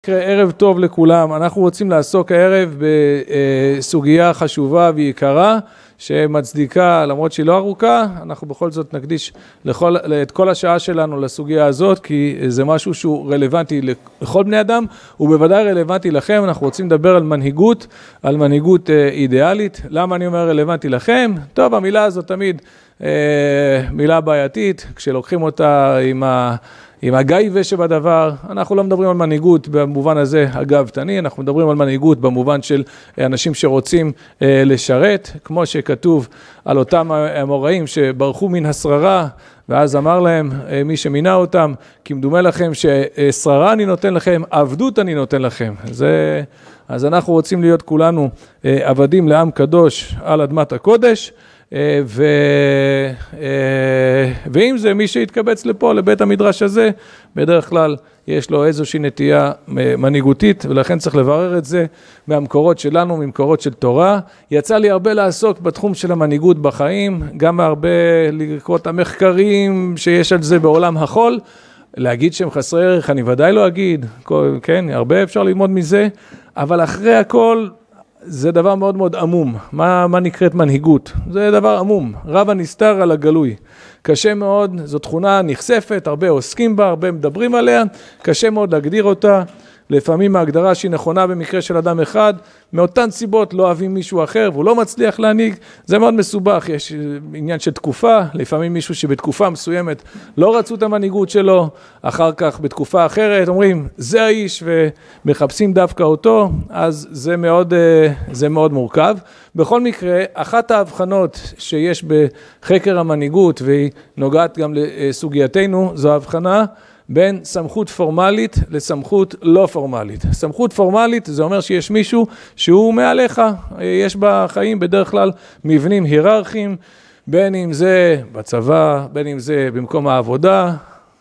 ערב טוב לכולם, אנחנו רוצים לעסוק הערב בסוגיה חשובה ויקרה שמצדיקה, למרות שהיא לא ארוכה, אנחנו בכל זאת נקדיש את כל השעה שלנו לסוגיה הזאת, כי זה משהו שהוא רלוונטי לכל בני אדם, ובוודאי רלוונטי לכם. אנחנו רוצים לדבר על מנהיגות אידיאלית. למה אני אומר רלוונטי לכם? טוב, המילה הזאת תמיד מילה בעייתית, כשלוקחים אותה עם הגייבה שבדבר. אנחנו לא מדברים על מנהיגות במובן הזה הגאוותני, אנחנו מדברים על מנהיגות במובן של אנשים שרוצים לשרת, כמו שכתוב על אותם המוראים שברחו מן השררה, ואז אמר להם מי שמינה אותם, כי מדומה לכם ששררה אני נותן לכם, עבדות אני נותן לכם. אז אנחנו רוצים להיות כולנו עבדים לעם קדוש על אדמת הקודש, ואם זה מי שהתקבץ לפה, לבית המדרש הזה, בדרך כלל יש לו איזושהי נטייה מנהיגותית, ולכן צריך לברר את זה מהמקורות שלנו, ממקורות של תורה. יצא לי הרבה לעסוק בתחום של המנהיגות בחיים, גם הרבה לקרוא את המחקרים שיש על זה בעולם החול. להגיד שהם חסרי ערך, אני ודאי לא אגיד, כן, הרבה אפשר ללמוד מזה, אבל אחרי הכל, זה דבר מאוד מאוד עמום. מה נקראת מנהיגות? זה דבר עמום. רב הנסתר על הגלוי. קשה מאוד, זו תכונה נחשפת, הרבה עוסקים בה, הרבה מדברים עליה, קשה מאוד להגדיר אותה. לפעמים ההגדרה שהיא נכונה במקרה של אדם אחד, מאותן סיבות לא אוהבים מישהו אחר, והוא לא מצליח להנהיג, זה מאוד מסובך, יש עניין של תקופה, לפעמים מישהו שבתקופה מסוימת לא רצו את המנהיגות שלו, אחר כך בתקופה אחרת אומרים, זה האיש, ומחפשים דווקא אותו, אז זה מאוד מורכב. בכל מקרה, אחת ההבחנות שיש בחקר המנהיגות, והיא נוגעת גם לסוגייתנו, זו ההבחנה, בין סמכות פורמלית לסמכות לא פורמלית. סמכות פורמלית זה אומר שיש מישהו שהוא מעליך, יש בחיים בדרך כלל מבנים היררכיים, בין אם זה בצבא, בין אם זה במקום העבודה,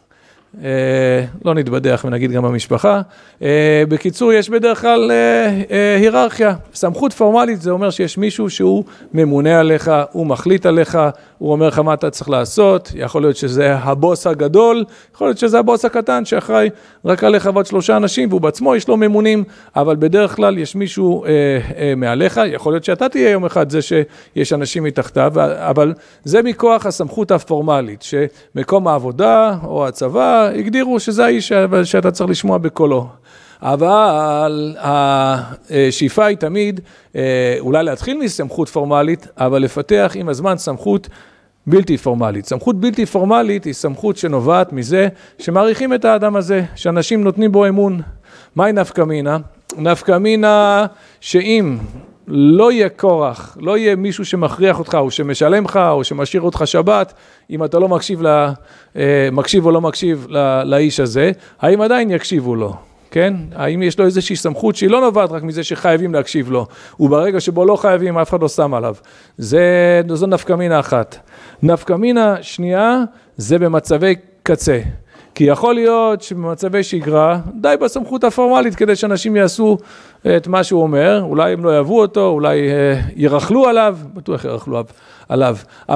לא נתבדח ונגיד גם במשפחה. בקיצור, יש בדרך כלל היררכיה. סמכות פורמלית זה אומר שיש מישהו שהוא ממונה עליך, הוא מחליט עליך, הוא אומר לך מה אתה צריך לעשות, יכול להיות שזה הבוס הגדול, יכול להיות שזה הבוס הקטן שאחראי רק עליך ועוד 3 אנשים, והוא בעצמו יש לו ממונים, אבל בדרך כלל יש מישהו מעליך, יכול להיות שאתה תהיה יום אחד זה שיש אנשים מתחתיו, אבל זה מכוח הסמכות הפורמלית, שמקום העבודה או הצבא, הגדירו שזה האיש שאתה צריך לשמוע בקולו. אבל השאיפה היא תמיד אולי להתחיל מסמכות פורמלית, אבל לפתח עם הזמן סמכות בלתי פורמלית. סמכות בלתי פורמלית היא סמכות שנובעת מזה שמעריכים את האדם הזה, שאנשים נותנים בו אמון. מהי נפקא מינה? נפקא מינה שאם לא יהיה כורח, לא יהיה מישהו שמכריח אותך, או שמשלם לך, או שמשאיר אותך שבת, אם אתה לא מקשיב או לא מקשיב לאיש הזה, האם עדיין יקשיבו לו? כן? האם יש לו איזושהי סמכות שהיא לא נובעת רק מזה שחייבים להקשיב לו, וברגע שבו לא חייבים, אף אחד לא שם עליו. זו נפקא מינה אחת. נפקא מינה שנייה, זה במצבי קצה. כי יכול להיות שבמצבי שגרה, די בסמכות הפורמלית כדי שאנשים יעשו את מה שהוא אומר, אולי הם לא יאהבו אותו, אולי ירחלו עליו, בטוח ירחלו עליו,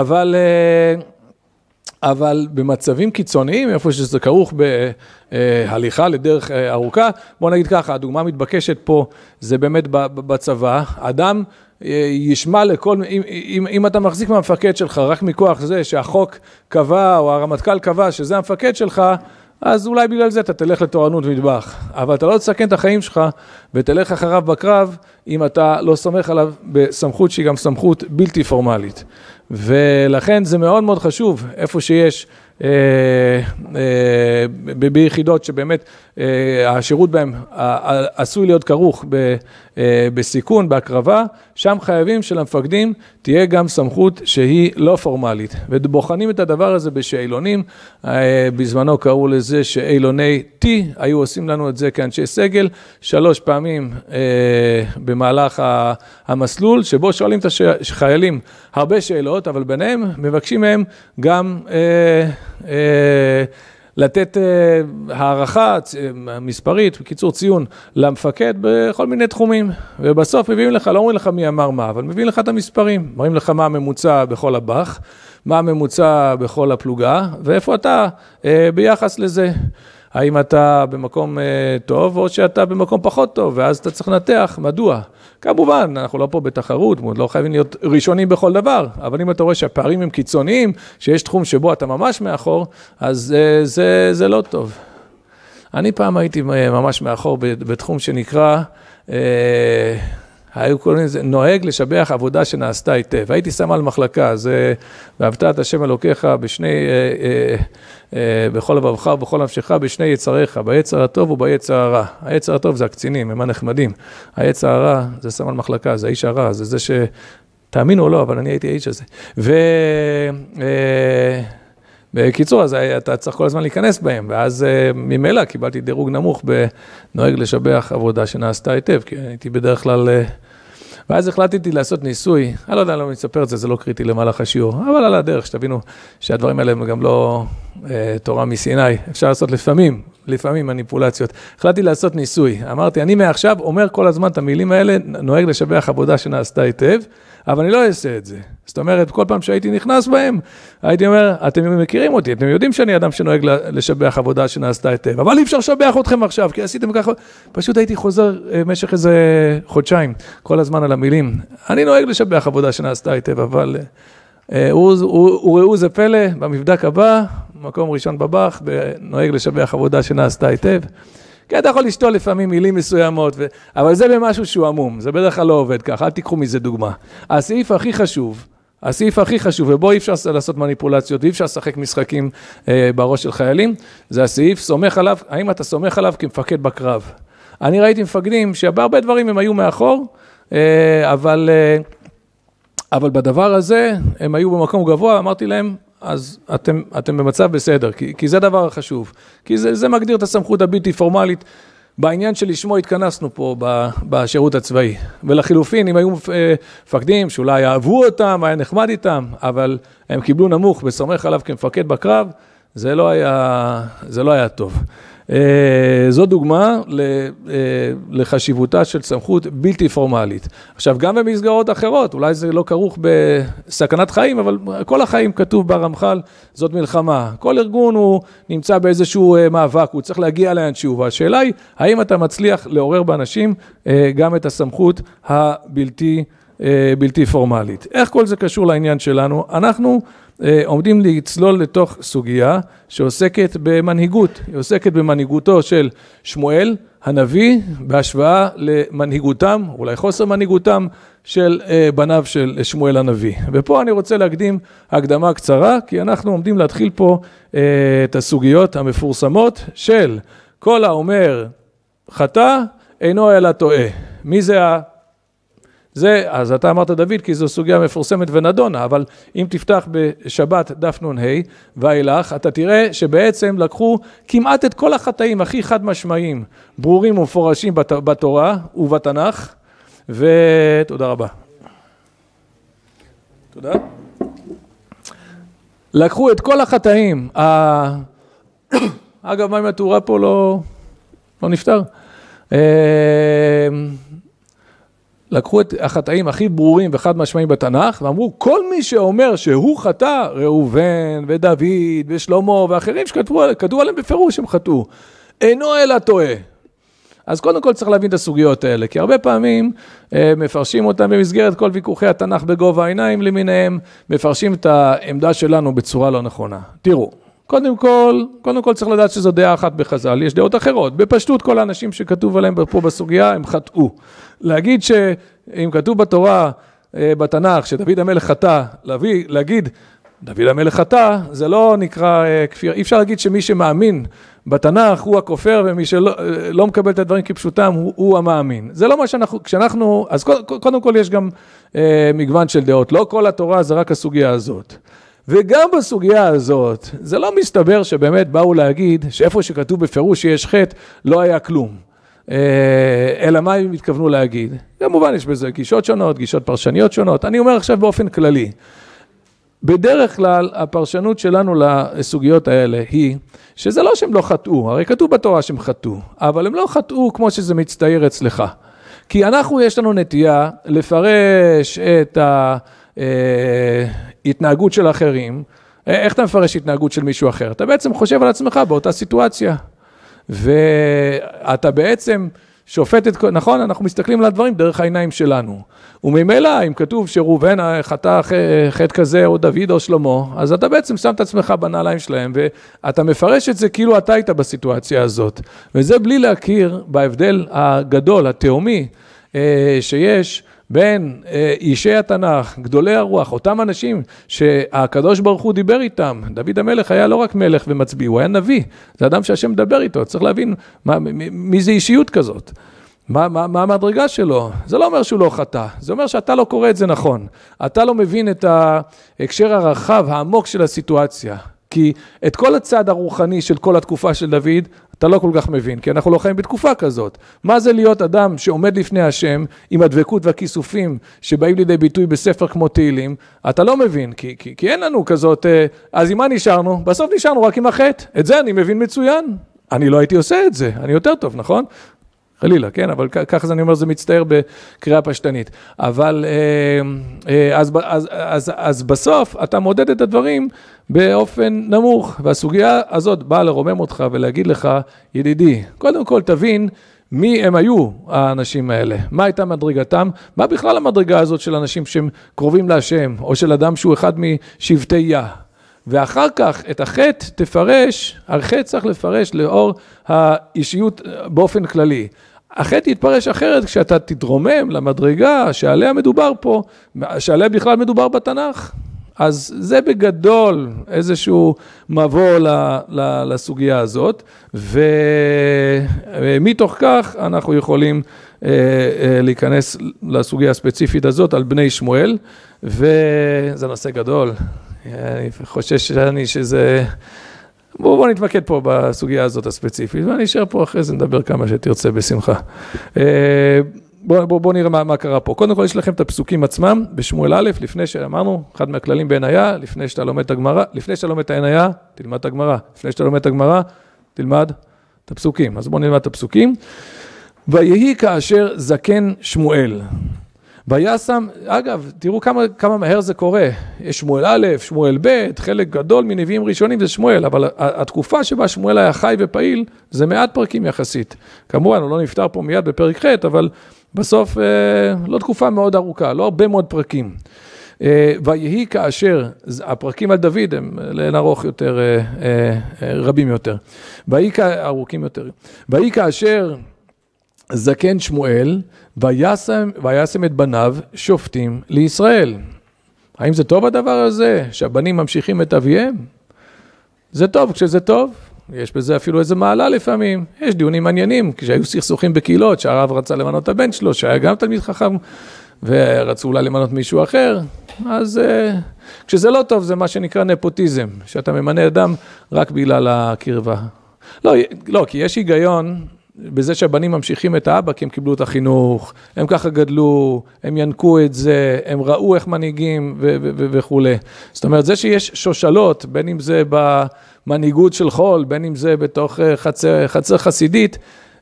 אבל במצבים קיצוניים, איפה שזה כרוך בהליכה לדרך ארוכה, בוא נגיד ככה, הדוגמה מתבקשת פה, זה באמת בצבא, אדם ישמע לכל, אם אתה מחזיק מהמפקד שלך, רק מכוח זה שהחוק קבע, או הרמטכ"ל קבע שזה המפקד שלך, אז אולי בגלל זה אתה תלך לתורנות מטבח. אבל אתה לא תסכן את החיים שלך, ותלך אחריו בקרב, אם אתה לא סומך עליו בסמכות שהיא גם סמכות בלתי פורמלית. ולכן זה מאוד מאוד חשוב, איפה שיש ביחידות שבאמת השירות בהם עשוי להיות כרוך בסיכון, בהקרבה, שם חייבים שלמפקדים תהיה גם סמכות שהיא לא פורמלית. ובוחנים את הדבר הזה בשאלונים, בזמנו קראו לזה שאלוני T, היו עושים לנו את זה כאנשי סגל, 3 פעמים במהלך המסלול, שבו שואלים את החיילים הרבה שאלות, אבל ביניהם מבקשים מהם גם לתת הערכה מספרית, בקיצור ציון, למפקד בכל מיני תחומים, ובסוף מביאים לך, לא אומרים לך מי אמר מה, אבל מביאים לך את המספרים, מראים לך מה הממוצע בכל הבח, מה הממוצע בכל הפלוגה, ואיפה אתה ביחס לזה. האם אתה במקום טוב או שאתה במקום פחות טוב, ואז אתה צריך לנתח מדוע. כמובן, אנחנו לא פה בתחרות, לא חייבים להיות ראשונים בכל דבר, אבל אם אתה רואה שהפערים הם קיצוניים, שיש תחום שבו אתה ממש מאחור, אז זה לא טוב. אני פעם הייתי ממש מאחור בתחום שנקרא, היו קוראים לזה, נוהג לשבח עבודה שנעשתה היטב. הייתי סמל מחלקה, זה ואהבת את השם אלוקיך בכל לבבך ובכל נפשך בשני יצריך, ביצר הטוב וביצר הרע. היצר הטוב זה הקצינים, הם הנחמדים. היצר הרע זה סמל מחלקה, זה האיש הרע, זה תאמינו או לא, אבל אני הייתי האיש הזה. בקיצור, אז אתה צריך כל הזמן להיכנס בהם, ואז ממילא קיבלתי דירוג נמוך בנוהג לשבח עבודה שנעשתה היטב, כי הייתי בדרך כלל, ואז החלטתי לעשות ניסוי, אני לא יודע, לא מספר את זה, זה לא קריטי למהלך השיעור, אבל על הדרך, שתבינו שהדברים האלה הם גם לא תורה מסיני, אפשר לעשות לפעמים מניפולציות. החלטתי לעשות ניסוי, אמרתי, אני מעכשיו אומר כל הזמן את המילים האלה, נוהג לשבח עבודה שנעשתה היטב, אבל אני לא אעשה את זה. זאת אומרת, כל פעם שהייתי נכנס בהם, הייתי אומר, אתם מכירים אותי, אתם יודעים שאני אדם שנוהג לשבח עבודה שנעשתה היטב, אבל אי אפשר לשבח אתכם עכשיו, כי עשיתם ככה, פשוט הייתי חוזר במשך איזה חודשיים, כל הזמן על המילים. אני נוהג לשבח עבודה שנעשתה היטב, אבל ראו זה פלא, במבדק הבא, מקום ראשון בבח, נוהג לשבח עבודה שנעשתה היטב. כי אתה יכול לשתול לפעמים מילים מסוימות, אבל זה במשהו שהוא עמום, זה בדרך כלל לא עובד ככה, אל תיקחו מזה דוגמה. הסעיף הכי חשוב, ובו אי אפשר לעשות מניפולציות, אי אפשר לשחק משחקים בראש של חיילים, זה הסעיף, סומך עליו, האם אתה סומך עליו כמפקד בקרב? אני ראיתי מפקדים שבהרבה דברים הם היו מאחור, אבל בדבר הזה הם היו במקום גבוה, אמרתי להם, אז אתם במצב בסדר, כי זה דבר חשוב, כי זה מגדיר את הסמכות הבלתי פורמלית, בעניין שלשמו התכנסנו פה בשירות הצבאי, ולחילופין, אם היו מפקדים שאולי אהבו אותם, היה נחמד איתם, אבל הם קיבלו נמוך וסומך עליו כמפקד בקרב, זה לא היה טוב. זו דוגמה לחשיבותה של סמכות בלתי פורמלית. עכשיו, גם במסגרות אחרות, אולי זה לא כרוך בסכנת חיים, אבל כל החיים כתוב ברמח"ל, זאת מלחמה. כל ארגון הוא נמצא באיזשהו מאבק, הוא צריך להגיע לאנשהו, והשאלה היא, האם אתה מצליח לעורר באנשים גם את הסמכות הבלתי פורמלית. איך כל זה קשור לעניין שלנו? אנחנו עומדים לצלול לתוך סוגיה שעוסקת במנהיגות, היא עוסקת במנהיגותו של שמואל הנביא בהשוואה למנהיגותם, אולי חוסר מנהיגותם של בניו של שמואל הנביא. ופה אני רוצה להקדים הקדמה קצרה, כי אנחנו עומדים להתחיל פה את הסוגיות המפורסמות של כל האומר חטא אינו אלא טועה. מי זה אז אתה אמרת דוד, כי זו סוגיה מפורסמת ונדונה, אבל אם תפתח בשבת דף נ"ה ואילך, אתה תראה שבעצם לקחו כמעט את כל החטאים הכי חד משמעיים, ברורים ומפורשים בתורה ובתנ"ך, ותודה רבה. תודה. לקחו את כל החטאים, אגב, מה אם התאורה פה לא נפטר? לקחו את החטאים הכי ברורים וחד משמעיים בתנ"ך, ואמרו, כל מי שאומר שהוא חטא, ראובן ודוד ושלמה ואחרים שכתבו עליהם בפירוש הם חטאו, אינו אלא טועה. אז קודם כל צריך להבין את הסוגיות האלה, כי הרבה פעמים מפרשים אותם במסגרת כל ויכוחי התנ"ך בגובה העיניים למיניהם, מפרשים את העמדה שלנו בצורה לא נכונה. תראו, קודם כל צריך לדעת שזו דעה אחת בחז"ל, יש דעות אחרות. בפשטות כל האנשים שכתוב עליהם פה בסוגיה הם חטאו. להגיד שאם כתוב בתורה, בתנ"ך, שדוד המלך חטא, להגיד דוד המלך חטא, זה לא נקרא כפיר. אי אפשר להגיד שמי שמאמין בתנ"ך הוא הכופר, ומי שלא מקבל את הדברים כפשוטם הוא המאמין. זה לא מה שאנחנו, אז קודם כל יש גם מגוון של דעות. לא כל התורה זה רק הסוגיה הזאת. וגם בסוגיה הזאת, זה לא מסתבר שבאמת באו להגיד שאיפה שכתוב בפירוש שיש חטא, לא היה כלום. אלא מה הם התכוונו להגיד? כמובן יש בזה גישות שונות, גישות פרשניות שונות. אני אומר עכשיו באופן כללי. בדרך כלל הפרשנות שלנו לסוגיות האלה היא שזה לא שהם לא חטאו, הרי כתוב בתורה שהם חטאו, אבל הם לא חטאו כמו שזה מצטייר אצלך. כי אנחנו יש לנו נטייה לפרש את התנהגות של אחרים. איך אתה מפרש התנהגות של מישהו אחר? אתה בעצם חושב על עצמך באותה סיטואציה. ואתה בעצם שופט את, נכון, אנחנו מסתכלים על הדברים דרך העיניים שלנו. וממילא, אם כתוב שראובן חטא חטא כזה, או דוד או שלמה, אז אתה בעצם שם את עצמך בנעליים שלהם, ואתה מפרש את זה כאילו אתה היית בסיטואציה הזאת. וזה בלי להכיר בהבדל הגדול, התאומי, שיש בין אישי התנ"ך, גדולי הרוח, אותם אנשים שהקדוש ברוך הוא דיבר איתם. דוד המלך היה לא רק מלך ומצביא, הוא היה נביא. זה אדם שהשם מדבר איתו, צריך להבין מי זה אישיות כזאת. מה המדרגה שלו? זה לא אומר שהוא לא חטא, זה אומר שאתה לא קורא את זה נכון. אתה לא מבין את ההקשר הרחב, העמוק של הסיטואציה. כי את כל הצד הרוחני של כל התקופה של דוד, אתה לא כל כך מבין, כי אנחנו לא חיים בתקופה כזאת. מה זה להיות אדם שעומד לפני השם, עם הדבקות והכיסופים שבאים לידי ביטוי בספר כמו תהילים, אתה לא מבין, כי אין לנו כזאת, אז עם מה נשארנו? בסוף נשארנו רק עם החטא. את זה אני מבין מצוין. אני לא הייתי עושה את זה, אני יותר טוב, נכון? חלילה, כן, אבל ככה אני אומר, זה מצטער בקריאה פשטנית. אבל אז בסוף אתה מודד את הדברים באופן נמוך, והסוגיה הזאת באה לרומם אותך ולהגיד לך, ידידי, קודם כל תבין מי הם היו האנשים האלה, מה הייתה מדרגתם, מה בכלל המדרגה הזאת של אנשים שהם קרובים להשם, או של אדם שהוא אחד משבטי יה. ואחר כך את החטא תפרש, החטא צריך לפרש לאור האישיות באופן כללי. החטא יתפרש אחרת כשאתה תתרומם למדרגה שעליה מדובר פה, שעליה בכלל מדובר בתנ"ך. אז זה בגדול איזשהו מבוא לסוגיה הזאת, ומתוך כך אנחנו יכולים להיכנס לסוגיה הספציפית הזאת על בני שמואל, וזה נושא גדול. אני חושש שזה... בואו נתמקד פה בסוגיה הזאת הספציפית, ואני אשאר פה אחרי זה, נדבר כמה שתרצה בשמחה. בואו נראה מה קרה פה. קודם כל יש לכם את הפסוקים עצמם, בשמואל א', לפני שאמרנו, אחד מהכללים בעניה, לפני שאתה לומד את הגמרא, לפני שאתה לומד את העניה, תלמד את הגמרא. לפני שאתה לומד את הגמרא, תלמד את הפסוקים. אז בואו נלמד את הפסוקים. ויהי כאשר זקן שמואל. וישם, אגב, תראו כמה מהר זה קורה. יש שמואל א', שמואל ב', חלק גדול מנביאים ראשונים זה שמואל, אבל התקופה שבה שמואל היה חי ופעיל, זה מעט פרקים יחסית. כמובן, הוא לא נפטר פה מיד בפרק ח', אבל בסוף לא תקופה מאוד ארוכה, לא הרבה מאוד פרקים. ויהי כאשר, הפרקים על דוד הם לאין ארוך יותר, רבים יותר. ארוכים יותר. ויהי כאשר זקן שמואל, וישם את בניו שופטים לישראל. האם זה טוב הדבר הזה, שהבנים ממשיכים את אביהם? זה טוב כשזה טוב. יש בזה אפילו איזה מעלה לפעמים. יש דיונים מעניינים, כשהיו סכסוכים בקהילות, שהרב רצה למנות את הבן שלו, שהיה גם תלמיד חכם, ורצו אולי למנות מישהו אחר. אז כשזה לא טוב, זה מה שנקרא נפוטיזם, שאתה ממנה אדם רק בגלל הקרבה. לא, כי יש היגיון בזה שהבנים ממשיכים את האבא, כי הם קיבלו את החינוך, הם ככה גדלו, הם ינקו את זה, הם ראו איך מנהיגים וכו'. זאת אומרת, זה שיש שושלות, בין אם זה במנהיגות של חול, בין אם זה בתוך חצר חסידית,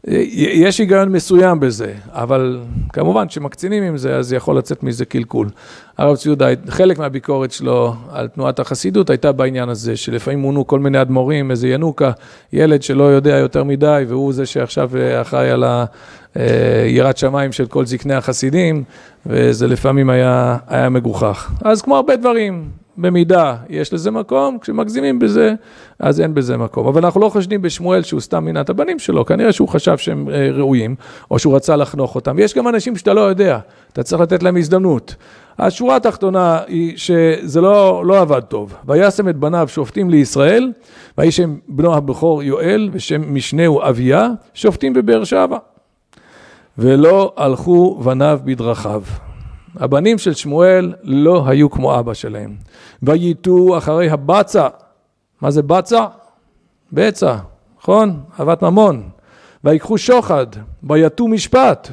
יש היגיון מסוים בזה, אבל כמובן שמקצינים עם זה, אז יכול לצאת מזה קלקול. הרב צבי יהודה, חלק מהביקורת שלו על תנועת החסידות הייתה בעניין הזה, שלפעמים מונו כל מיני אדמו"רים, איזה ינוקה, ילד שלא יודע יותר מדי, והוא זה שעכשיו אחראי על יראת שמיים של כל זקני החסידים, וזה לפעמים היה מגוחך. אז כמו הרבה דברים, במידה יש לזה מקום, כשמגזימים בזה, אז אין בזה מקום. אבל אנחנו לא חושדים בשמואל שהוא סתם מינה את הבנים שלו, כנראה שהוא חשב שהם ראויים, או שהוא רצה לחנוך אותם. יש גם אנשים שאתה לא יודע, אתה צריך לתת להם הזדמנות. השורה התחתונה היא שזה לא עבד טוב. וישם את בניו שופטים לישראל, וישם בנו הבכור יואל, ושם משנהו אביה, שופטים בבאר שבע. ולא הלכו בניו בדרכיו. הבנים של שמואל לא היו כמו אבא שלהם. וייתו אחרי הבצע. מה זה בצע? בצע, נכון? אהבת ממון. ויקחו שוחד, ויתו משפט.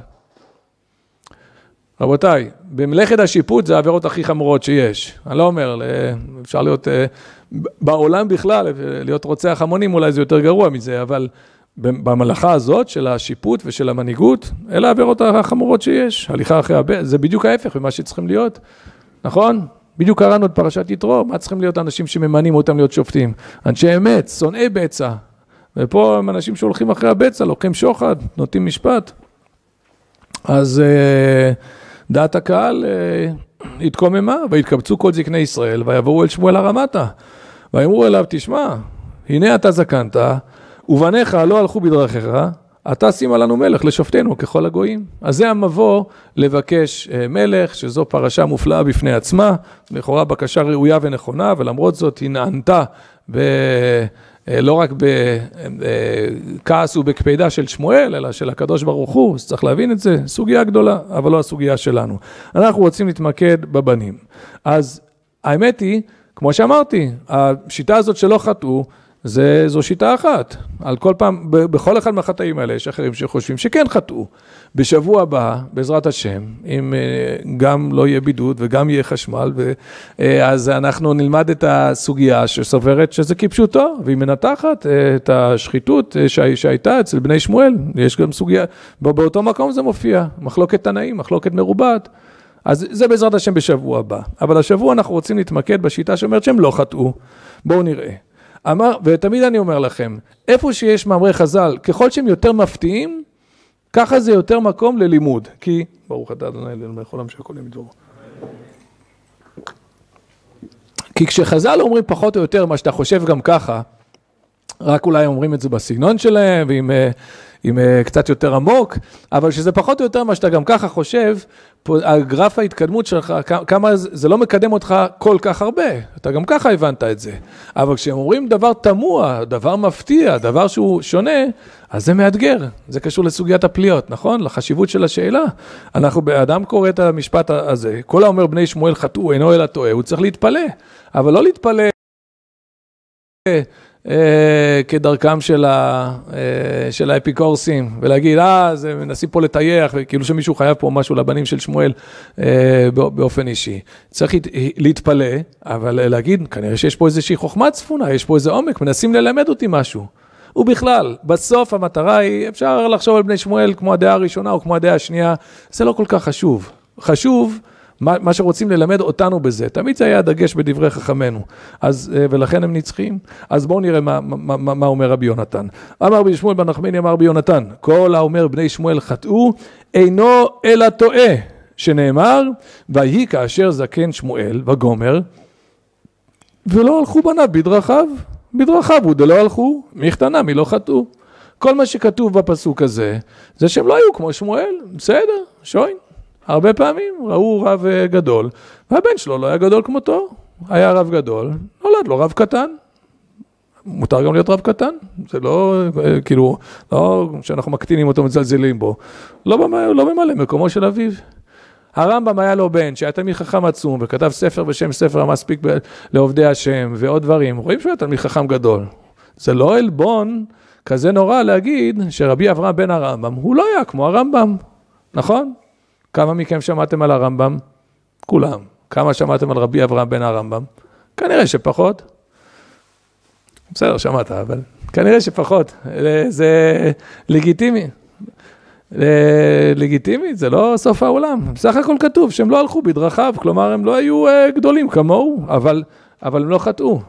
רבותיי, במלאכת השיפוט זה העבירות הכי חמורות שיש. אני לא אומר, אפשר להיות, בעולם בכלל, להיות רוצח המונים אולי זה יותר גרוע מזה, אבל במלאכה הזאת של השיפוט ושל המנהיגות, אלה העבירות החמורות שיש. הליכה אחרי זה בדיוק ההפך ממה שצריכים להיות, נכון? בדיוק קראנו את פרשת יתרו, מה צריכים להיות אנשים שממנים אותם להיות שופטים? אנשי אמת, שונאי בצע. ופה הם אנשים שהולכים אחרי הבצע, לוקחים שוחד, נותנים משפט. אז דעת הקהל התקוממה, והתקבצו כל זקני ישראל, ויבואו אל שמואל הרמתה, ואמרו אליו, תשמע, הנה אתה זקנת, ובניך לא הלכו בדרכיך, אתה שימה לנו מלך לשופטנו ככל הגויים. אז זה המבוא לבקש מלך, שזו פרשה מופלאה בפני עצמה, לכאורה בקשה ראויה ונכונה, ולמרות זאת היא נענתה לא רק בכעס ובקפידה של שמואל, אלא של הקדוש ברוך הוא, אז צריך להבין את זה, סוגיה גדולה, אבל לא הסוגיה שלנו. אנחנו רוצים להתמקד בבנים. אז האמת היא, כמו שאמרתי, השיטה הזאת שלא חטאו, זו שיטה אחת. על כל פעם, בכל אחד מהחטאים האלה, יש אחרים שחושבים שכן חטאו. בשבוע הבא, בעזרת השם, אם גם לא יהיה בידוד וגם יהיה חשמל, אז אנחנו נלמד את הסוגיה שסוברת שזה כפשוטו, והיא מנתחת את השחיתות שהייתה אצל בני שמואל. יש גם סוגיה, באותו מקום זה מופיע, מחלוקת תנאים, מחלוקת מרובת. אז זה בעזרת השם בשבוע הבא. אבל השבוע אנחנו רוצים להתמקד בשיטה שאומרת שהם לא חטאו. בואו נראה. ותמיד אני אומר לכם, איפה שיש מאמרי חז"ל, ככל שהם יותר מפתיעים, ככה זה יותר מקום ללימוד. כי, ברוך אתה אדוני אלוהינו מלך העולם שהכל יהיה בדברו. כי כשחז"ל אומרים פחות או יותר מה שאתה חושב גם ככה, רק אולי אומרים את זה בסגנון שלהם, ועם קצת יותר עמוק, אבל שזה פחות או יותר מה שאתה גם ככה חושב, הגרף ההתקדמות שלך, כמה זה לא מקדם אותך כל כך הרבה, אתה גם ככה הבנת את זה. אבל כשהם אומרים דבר תמוה, דבר מפתיע, דבר שהוא שונה, אז זה מאתגר, זה קשור לסוגיית הפליות, נכון? לחשיבות של השאלה. האדם קורא את המשפט הזה, כל האומר בני שמואל חטאו, אינו אלא טועה, הוא צריך להתפלא, אבל לא להתפלא כדרכם של האפיקורסים, ולהגיד, זה מנסים פה לטייח, וכאילו שמישהו חייב פה משהו לבנים של שמואל באופן אישי. צריך להתפלא, אבל להגיד, כנראה שיש פה איזושהי חוכמה צפונה, יש פה איזה עומק, מנסים ללמד אותי משהו. ובכלל, בסוף המטרה היא, אפשר לחשוב על בני שמואל כמו הדעה הראשונה או כמו הדעה השנייה, זה לא כל כך חשוב. חשוב מה שרוצים ללמד אותנו בזה, תמיד זה היה הדגש בדברי חכמנו, ולכן הם נצחים. אז בואו נראה מה אומר רבי יונתן. אמר רבי שמואל בן נחמני, אמר רבי יונתן, כל האומר בני שמואל חטאו, אינו אלא טועה, שנאמר, ויהי כאשר זקן שמואל וגומר, ולא הלכו בניו בדרכיו הוא דלא הלכו, מי קטנה, מי לא חטאו. כל מה שכתוב בפסוק הזה, זה שהם לא היו כמו שמואל, בסדר, שוין. הרבה פעמים ראו רב גדול, והבן שלו לא היה גדול כמותו, היה רב גדול, נולד לו רב קטן. מותר גם להיות רב קטן, זה לא, כאילו, לא שאנחנו מקטינים אותו מזלזלים בו, לא ממלא מקומו של אביו. הרמב"ם היה לו בן שהיה תלמיד חכם עצום, וכתב ספר בשם ספר המספיק לעובדי השם, ועוד דברים, רואים שהוא היה תלמיד חכם גדול. זה לא עלבון כזה נורא להגיד שרבי אברהם בן הרמב"ם, הוא לא היה כמו הרמב"ם, נכון? כמה מכם שמעתם על הרמב"ם? כולם. כמה שמעתם על רבי אברהם בן הרמב"ם? כנראה שפחות. בסדר, שמעת, אבל כנראה שפחות. זה לגיטימי. לגיטימי, זה לא סוף העולם. בסך הכל כתוב שהם לא הלכו בדרכיו, כלומר הם לא היו גדולים כמוהו, אבל הם לא חטאו.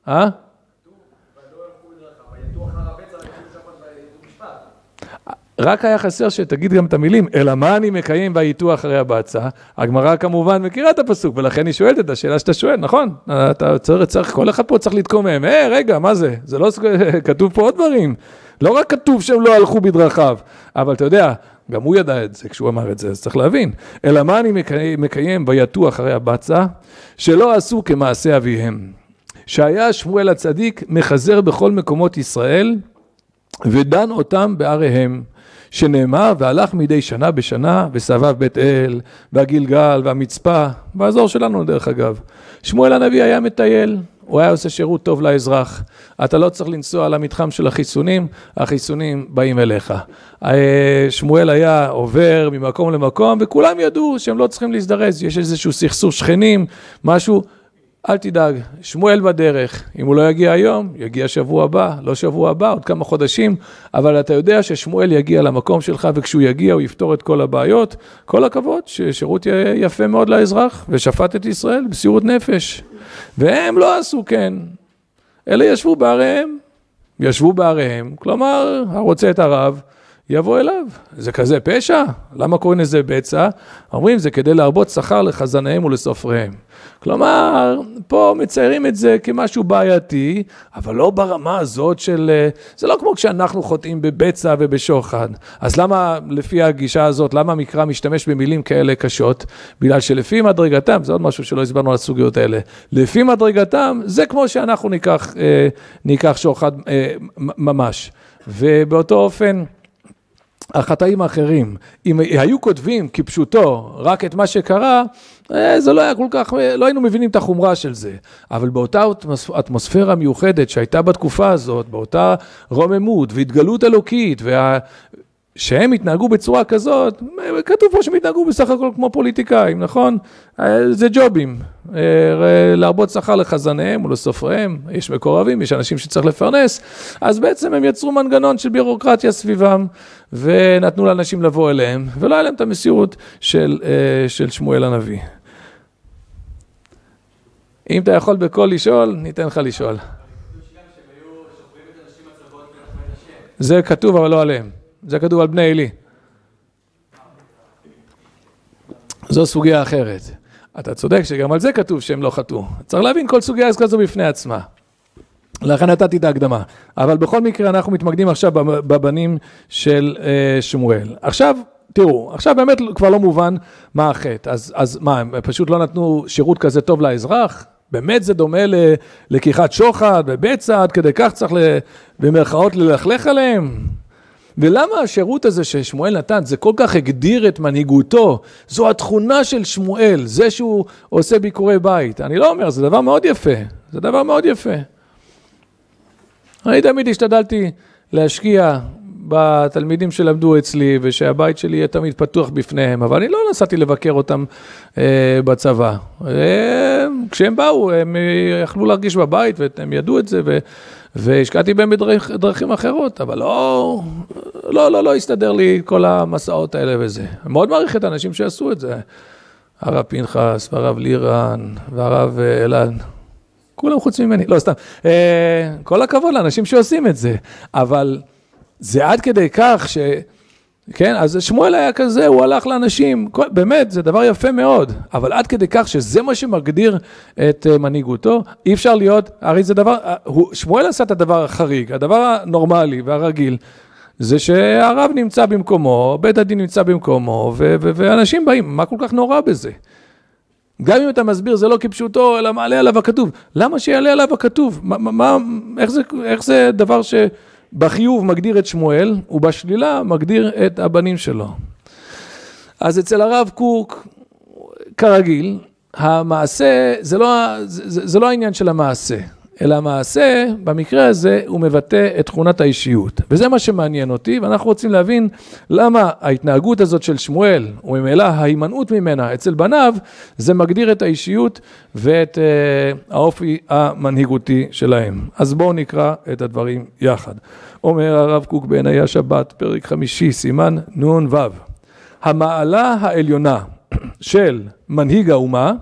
רק היה חסר שתגיד גם את המילים, אלא מה אני מקיים והייתו אחרי הבצע. הגמרא כמובן מכירה את הפסוק, ולכן היא שואלת את השאלה שאתה שואל, נכון? אתה צריך, כל אחד פה צריך להתקומם, רגע, מה זה? זה לא, כתוב פה עוד דברים. לא רק כתוב שהם לא הלכו בדרכיו, אבל אתה יודע, גם הוא ידע את זה כשהוא אמר את זה, אז צריך להבין. אלא מה אני מקיים והייתו אחרי הבצע, שלא עשו כמעשה אביהם. שהיה שמואל הצדיק מחזר בכל מקומות ישראל, ודן אותם בעריהם. שנאמר, והלך מדי שנה בשנה, וסבב בית אל, והגילגל, והמצפה, באזור שלנו דרך אגב. שמואל הנביא היה מטייל, הוא היה עושה שירות טוב לאזרח. אתה לא צריך לנסוע על המתחם של החיסונים, החיסונים באים אליך. שמואל היה עובר ממקום למקום, וכולם ידעו שהם לא צריכים להזדרז, יש איזשהו סכסוך שכנים, משהו, אל תדאג, שמואל בדרך, אם הוא לא יגיע היום, יגיע שבוע הבא, לא שבוע הבא, עוד כמה חודשים, אבל אתה יודע ששמואל יגיע למקום שלך, וכשהוא יגיע הוא יפתור את כל הבעיות, כל הכבוד, ששירות יפה מאוד לאזרח, ושפט את ישראל בסירות נפש. והם לא עשו כן, אלה ישבו בעריהם, ישבו בעריהם, כלומר, הרוצה את הרב, יבוא אליו. זה כזה פשע? למה קוראים לזה בצע? אומרים, זה כדי להרבות שכר לחזניהם ולסופריהם. כלומר, פה מציירים את זה כמשהו בעייתי, אבל לא ברמה הזאת של... זה לא כמו כשאנחנו חוטאים בבצע ובשוחד. אז למה, לפי הגישה הזאת, למה המקרא משתמש במילים כאלה קשות? בגלל שלפי מדרגתם, זה עוד משהו שלא הסברנו על הסוגיות האלה, לפי מדרגתם, זה כמו שאנחנו ניקח שוחד ממש. ובאותו אופן, החטאים האחרים, אם היו כותבים כפשוטו רק את מה שקרה, זה לא היה כל כך, לא היינו מבינים את החומרה של זה. אבל באותה אטמוספירה מיוחדת שהייתה בתקופה הזאת, באותה רוממות והתגלות אלוקית, שהם התנהגו בצורה כזאת, כתוב פה שהם התנהגו בסך הכל כמו פוליטיקאים, נכון? זה ג'ובים, להרבות שכר לחזניהם ולסופריהם, יש מקורבים, יש אנשים שצריך לפרנס, אז בעצם הם יצרו מנגנון של בירוקרטיה סביבם, ונתנו לאנשים לבוא אליהם, ולא היה להם את המסירות של שמואל הנביא. אם אתה יכול בכל לשאול, ניתן לך לשאול. זה כתוב אבל לא עליהם. זה כתוב על בני אלי. זו סוגיה אחרת. אתה צודק שגם על זה כתוב שהם לא חטאו. צריך להבין כל סוגיה כזו בפני עצמה. לכן נתתי את ההקדמה. אבל בכל מקרה אנחנו מתמקדים עכשיו בבנים של שמואל. עכשיו, תראו, עכשיו באמת כבר לא מובן מה החטא. אז מה, הם פשוט לא נתנו שירות כזה טוב לאזרח? באמת זה דומה ללקיחת שוחד ובצע, עד כדי כך צריך במרכאות ללכלך עליהם? ולמה השירות הזה ששמואל נתן, זה כל כך הגדיר את מנהיגותו? זו התכונה של שמואל, זה שהוא עושה ביקורי בית. אני לא אומר, זה דבר מאוד יפה. זה דבר מאוד יפה. אני תמיד השתדלתי להשקיע בתלמידים שלמדו אצלי, ושהבית שלי יהיה תמיד פתוח בפניהם, אבל אני לא נסעתי לבקר אותם בצבא. כשהם באו, הם יכלו להרגיש בבית, והם ידעו את זה, והשקעתי בהם בדרכים אחרות, אבל לא הסתדר לי כל המסעות האלה וזה. אני מאוד מעריך את האנשים שעשו את זה. הרב פנחס, והרב לירן, והרב אלן. כולם חוץ ממני, לא סתם. כל הכבוד לאנשים שעושים את זה, אבל זה עד כדי כך כן, אז שמואל היה כזה, הוא הלך לאנשים, באמת, זה דבר יפה מאוד, אבל עד כדי כך שזה מה שמגדיר את מנהיגותו, אי אפשר להיות, הרי זה דבר, שמואל עשה את הדבר החריג, הדבר הנורמלי והרגיל, זה שהרב נמצא במקומו, בית הדין נמצא במקומו, ואנשים באים, מה כל כך נורא בזה? גם אם אתה מסביר, זה לא כפשוטו, אלא מעלה עליו הכתוב. למה שיעלה עליו הכתוב? איך זה דבר שבחיוב מגדיר את שמואל, ובשלילה מגדיר את הבנים שלו? אז אצל הרב קוק, כרגיל, המעשה, זה לא העניין של המעשה, אלא המעשה, במקרה הזה, הוא מבטא את תכונת האישיות. וזה מה שמעניין אותי, ואנחנו רוצים להבין למה ההתנהגות הזאת של שמואל, וממילא ההימנעות ממנה אצל בניו, זה מגדיר את האישיות ואת האופי המנהיגותי שלהם. אז בואו נקרא את הדברים יחד. אומר הרב קוק בעיני השבת, פרק 5, סימן נון ו'. המעלה העליונה של מנהיג האומה,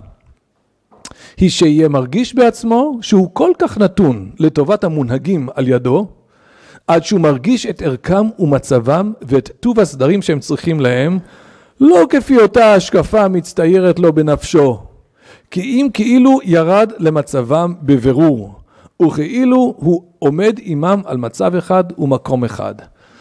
היא שיהיה מרגיש בעצמו שהוא כל כך נתון לטובת המונהגים על ידו, עד שהוא מרגיש את ערכם ומצבם ואת טוב הסדרים שהם צריכים להם, לא כפי אותה השקפה מצטיירת לו בנפשו, כי אם כאילו ירד למצבם בבירור, וכאילו הוא עומד עמם על מצב אחד ומקום אחד.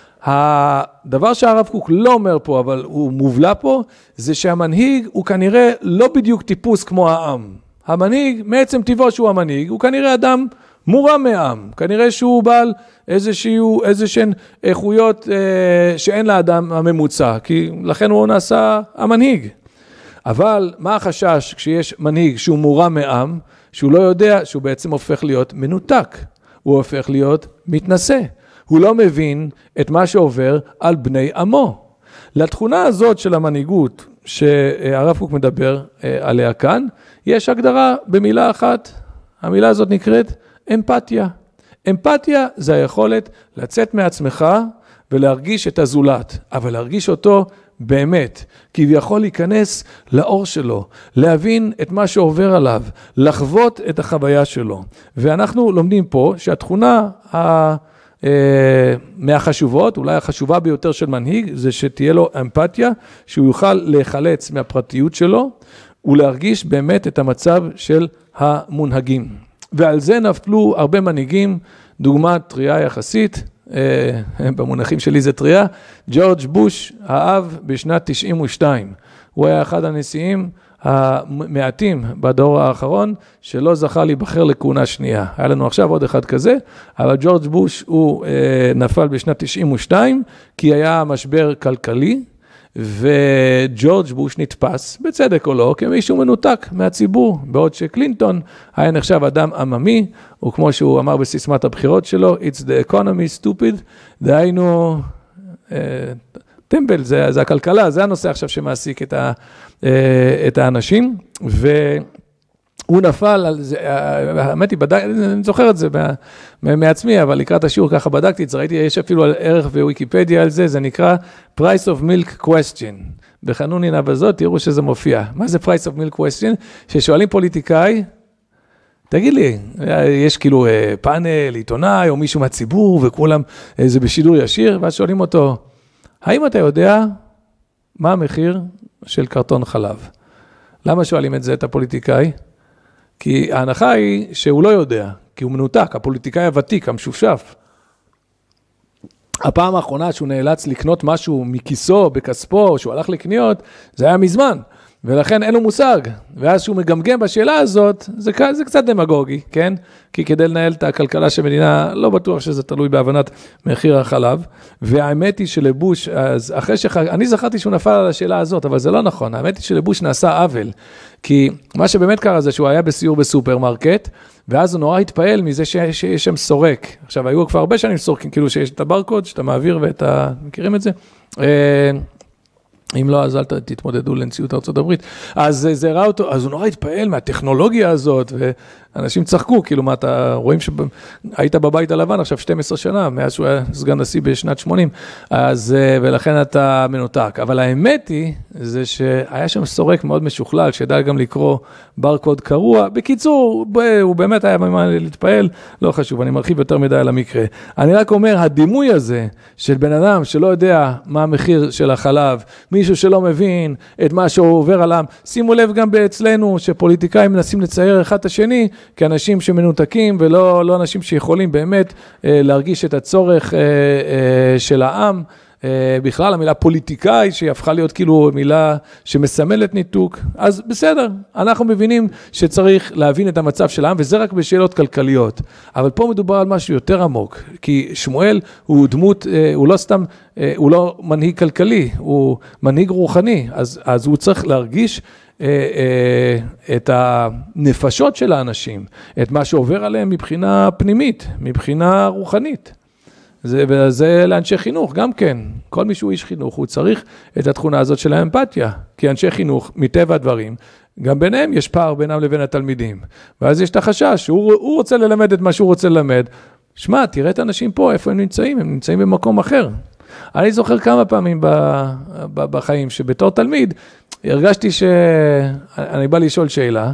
הדבר שהרב קוק לא אומר פה, אבל הוא מובלע פה, זה שהמנהיג הוא כנראה לא בדיוק טיפוס כמו העם. המנהיג, מעצם טבעו שהוא המנהיג, הוא כנראה אדם מורם מעם, כנראה שהוא בעל איזשהן איכויות שאין לאדם הממוצע, כי לכן הוא נעשה המנהיג. אבל מה החשש כשיש מנהיג שהוא מורם מעם, שהוא לא יודע שהוא בעצם הופך להיות מנותק, הוא הופך להיות מתנשא, הוא לא מבין את מה שעובר על בני עמו. לתכונה הזאת של המנהיגות שהרב קוק מדבר עליה כאן, יש הגדרה במילה אחת, המילה הזאת נקראת אמפתיה. אמפתיה זה היכולת לצאת מעצמך ולהרגיש את הזולת, אבל להרגיש אותו באמת, כביכול להיכנס לאור שלו, להבין את מה שעובר עליו, לחוות את החוויה שלו. ואנחנו לומדים פה שהתכונה מהחשובות, אולי החשובה ביותר של מנהיג, זה שתהיה לו אמפתיה, שהוא יוכל להיחלץ מהפרטיות שלו, ולהרגיש באמת את המצב של המונהגים. ועל זה נפלו הרבה מנהיגים, דוגמה טריה יחסית, במונחים שלי זה טריה, ג'ורג' בוש, האב בשנת 92. הוא היה אחד הנשיאים המעטים בדור האחרון, שלא זכה להיבחר לכהונה שנייה. היה לנו עכשיו עוד אחד כזה, אבל ג'ורג' בוש הוא נפל בשנת 92, כי היה משבר כלכלי, וג'ורג' בוש נתפס, בצדק או לא, כמישהו מנותק מהציבור, בעוד שקלינטון היה נחשב אדם עממי, וכמו שהוא אמר בסיסמת הבחירות שלו, It's the economy stupid, דהיינו, טמבל, זה הכלכלה, זה הנושא עכשיו שמעסיק את האנשים, והוא נפל על זה, האמת היא, אני זוכר את זה מעצמי, אבל לקראת השיעור ככה בדקתי את זה, ראיתי, יש אפילו ערך בוויקיפדיה על זה, זה נקרא Price of Milk Question. בחנונין בזאת, תראו שזה מופיע. מה זה Price of Milk Question? ששואלים פוליטיקאי, תגיד לי, יש כאילו פאנל, עיתונאי, או מישהו מהציבור, וכולם, זה בשידור ישיר, ואז שואלים אותו, האם אתה יודע מה המחיר של קרטון חלב? למה שואלים את זה, את הפוליטיקאי? כי ההנחה היא שהוא לא יודע, כי הוא מנותק, הפוליטיקאי הוותיק, המשושף. הפעם האחרונה שהוא נאלץ לקנות משהו מכיסו, בכספו, שהוא הלך לקניות, זה היה מזמן, ולכן אין לו מושג. ואז שהוא מגמגם בשאלה הזאת, זה קצת דמגוגי, כן? כי כדי לנהל את הכלכלה של מדינה, לא בטוח שזה תלוי בהבנת מחיר החלב. והאמת היא שלבוש, אז אחרי אני זכרתי שהוא נפל על השאלה הזאת, אבל זה לא נכון. האמת היא שלבוש נעשה עוול. כי מה שבאמת קרה זה שהוא היה בסיור בסופרמרקט, ואז הוא נורא התפעל מזה שיש שם סורק. עכשיו, היו כבר הרבה שנים סורקים, כאילו שיש את הברקוד, שאתה מעביר מכירים את זה? אם לא, אז אל תתמודדו לנשיאות ארצות הברית. אז זה ראה אותו, אז הוא נורא התפעל מהטכנולוגיה הזאת, ואנשים צחקו, כאילו מה אתה רואים שהיית בבית הלבן עכשיו 12 שנה, מאז שהוא היה סגן נשיא בשנת 80, אז ולכן אתה מנותק. אבל האמת היא, זה שהיה שם סורק מאוד משוכלל, שידע גם לקרוא ברקוד קרוע. בקיצור, הוא באמת היה ממה להתפעל, לא חשוב, אני מרחיב יותר מדי על המקרה. אני רק אומר, הדימוי הזה של בן אדם שלא יודע מה המחיר של החלב, מישהו שלא מבין את מה שהוא עובר עליו. שימו לב גם אצלנו שפוליטיקאים מנסים לצייר אחד את השני כאנשים שמנותקים ולא אנשים שיכולים באמת להרגיש את הצורך של העם. בכלל המילה פוליטיקאי שהפכה להיות כאילו מילה שמסמלת ניתוק, אז בסדר, אנחנו מבינים שצריך להבין את המצב של העם, וזה רק בשאלות כלכליות, אבל פה מדובר על משהו יותר עמוק, כי שמואל הוא דמות, הוא לא סתם, הוא לא מנהיג כלכלי, הוא מנהיג רוחני, אז הוא צריך להרגיש את הנפשות של האנשים, את מה שעובר עליהם מבחינה פנימית, מבחינה רוחנית. וזה לאנשי חינוך, גם כן. כל מי שהוא איש חינוך, הוא צריך את התכונה הזאת של האמפתיה. כי אנשי חינוך, מטבע הדברים, גם ביניהם יש פער בינם לבין התלמידים. ואז יש את החשש, הוא רוצה ללמד את מה שהוא רוצה ללמד. שמע, תראה את האנשים פה, איפה הם נמצאים במקום אחר. אני זוכר כמה פעמים בחיים, שבתור תלמיד, הרגשתי שאני בא לשאול שאלה,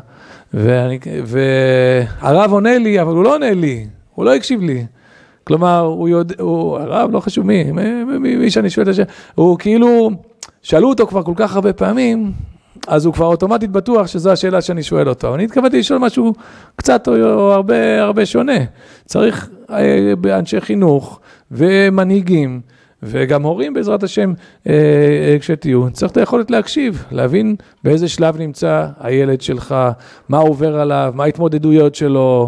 והרב עונה לי, אבל הוא לא עונה לי, הוא לא הקשיב לי. כלומר, הרב, לא חשוב מי שאני שואל את השאלה, הוא כאילו, שאלו אותו כבר כל כך הרבה פעמים, אז הוא כבר אוטומטית בטוח שזו השאלה שאני שואל אותו. אני התכוונתי לשאול משהו קצת או הרבה שונה. צריך באנשי חינוך ומנהיגים, וגם הורים בעזרת השם כשתהיו, צריך את היכולת להקשיב, להבין באיזה שלב נמצא הילד שלך, מה עובר עליו, מה ההתמודדויות שלו,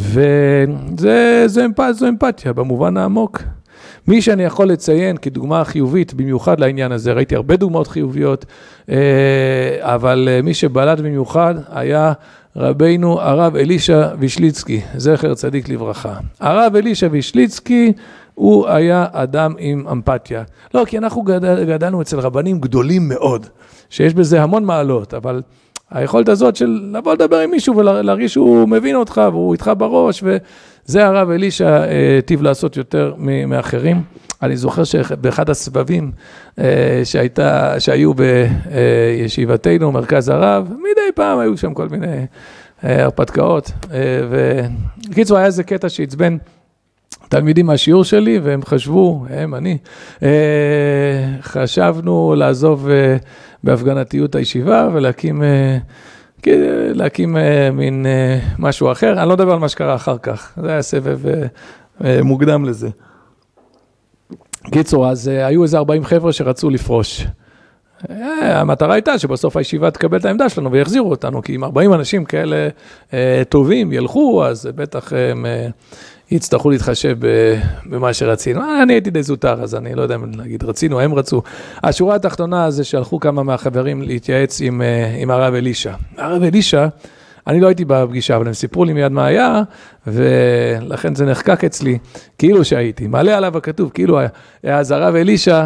זו אמפתיה במובן העמוק. מי שאני יכול לציין כדוגמה חיובית, במיוחד לעניין הזה, ראיתי הרבה דוגמאות חיוביות, אבל מי שבלט במיוחד היה רבינו הרב אלישע וישליצקי, זכר צדיק לברכה. הרב אלישע וישליצקי, הוא היה אדם עם אמפתיה. לא, כי אנחנו גדלנו אצל רבנים גדולים מאוד, שיש בזה המון מעלות, אבל היכולת הזאת של לבוא לדבר עם מישהו ולהרגיש שהוא מבין אותך, והוא איתך בראש, וזה הרב אלישע טיב לעשות יותר מאחרים. אני זוכר שבאחד הסבבים שהיו בישיבתנו, מרכז הרב, מדי פעם היו שם כל מיני הרפתקאות, וקיצור היה איזה קטע שהצבן תלמידים מהשיעור שלי, והם חשבו, אני, חשבנו לעזוב בהפגנתיות הישיבה, ולהקים מין משהו אחר. אני לא מדבר על מה שקרה אחר כך, זה היה סבב מוקדם לזה. קיצור, אז היו איזה 40 חבר'ה שרצו לפרוש. המטרה הייתה שבסוף הישיבה תקבל את העמדה שלנו ויחזירו אותנו, כי אם 40 אנשים כאלה טובים ילכו, אז בטח הם יצטרכו להתחשב במה שרצינו. אני הייתי די זוטר, אז אני לא יודע אם להגיד רצינו, הם רצו. השורה התחתונה זה שהלכו כמה מהחברים להתייעץ עם הרב אלישע. הרב אלישע, אני לא הייתי בפגישה, אבל הם סיפרו לי מיד מה היה, ולכן זה נחקק אצלי, כאילו שהייתי. מעלה עליו הכתוב, כאילו אז הרב אלישע,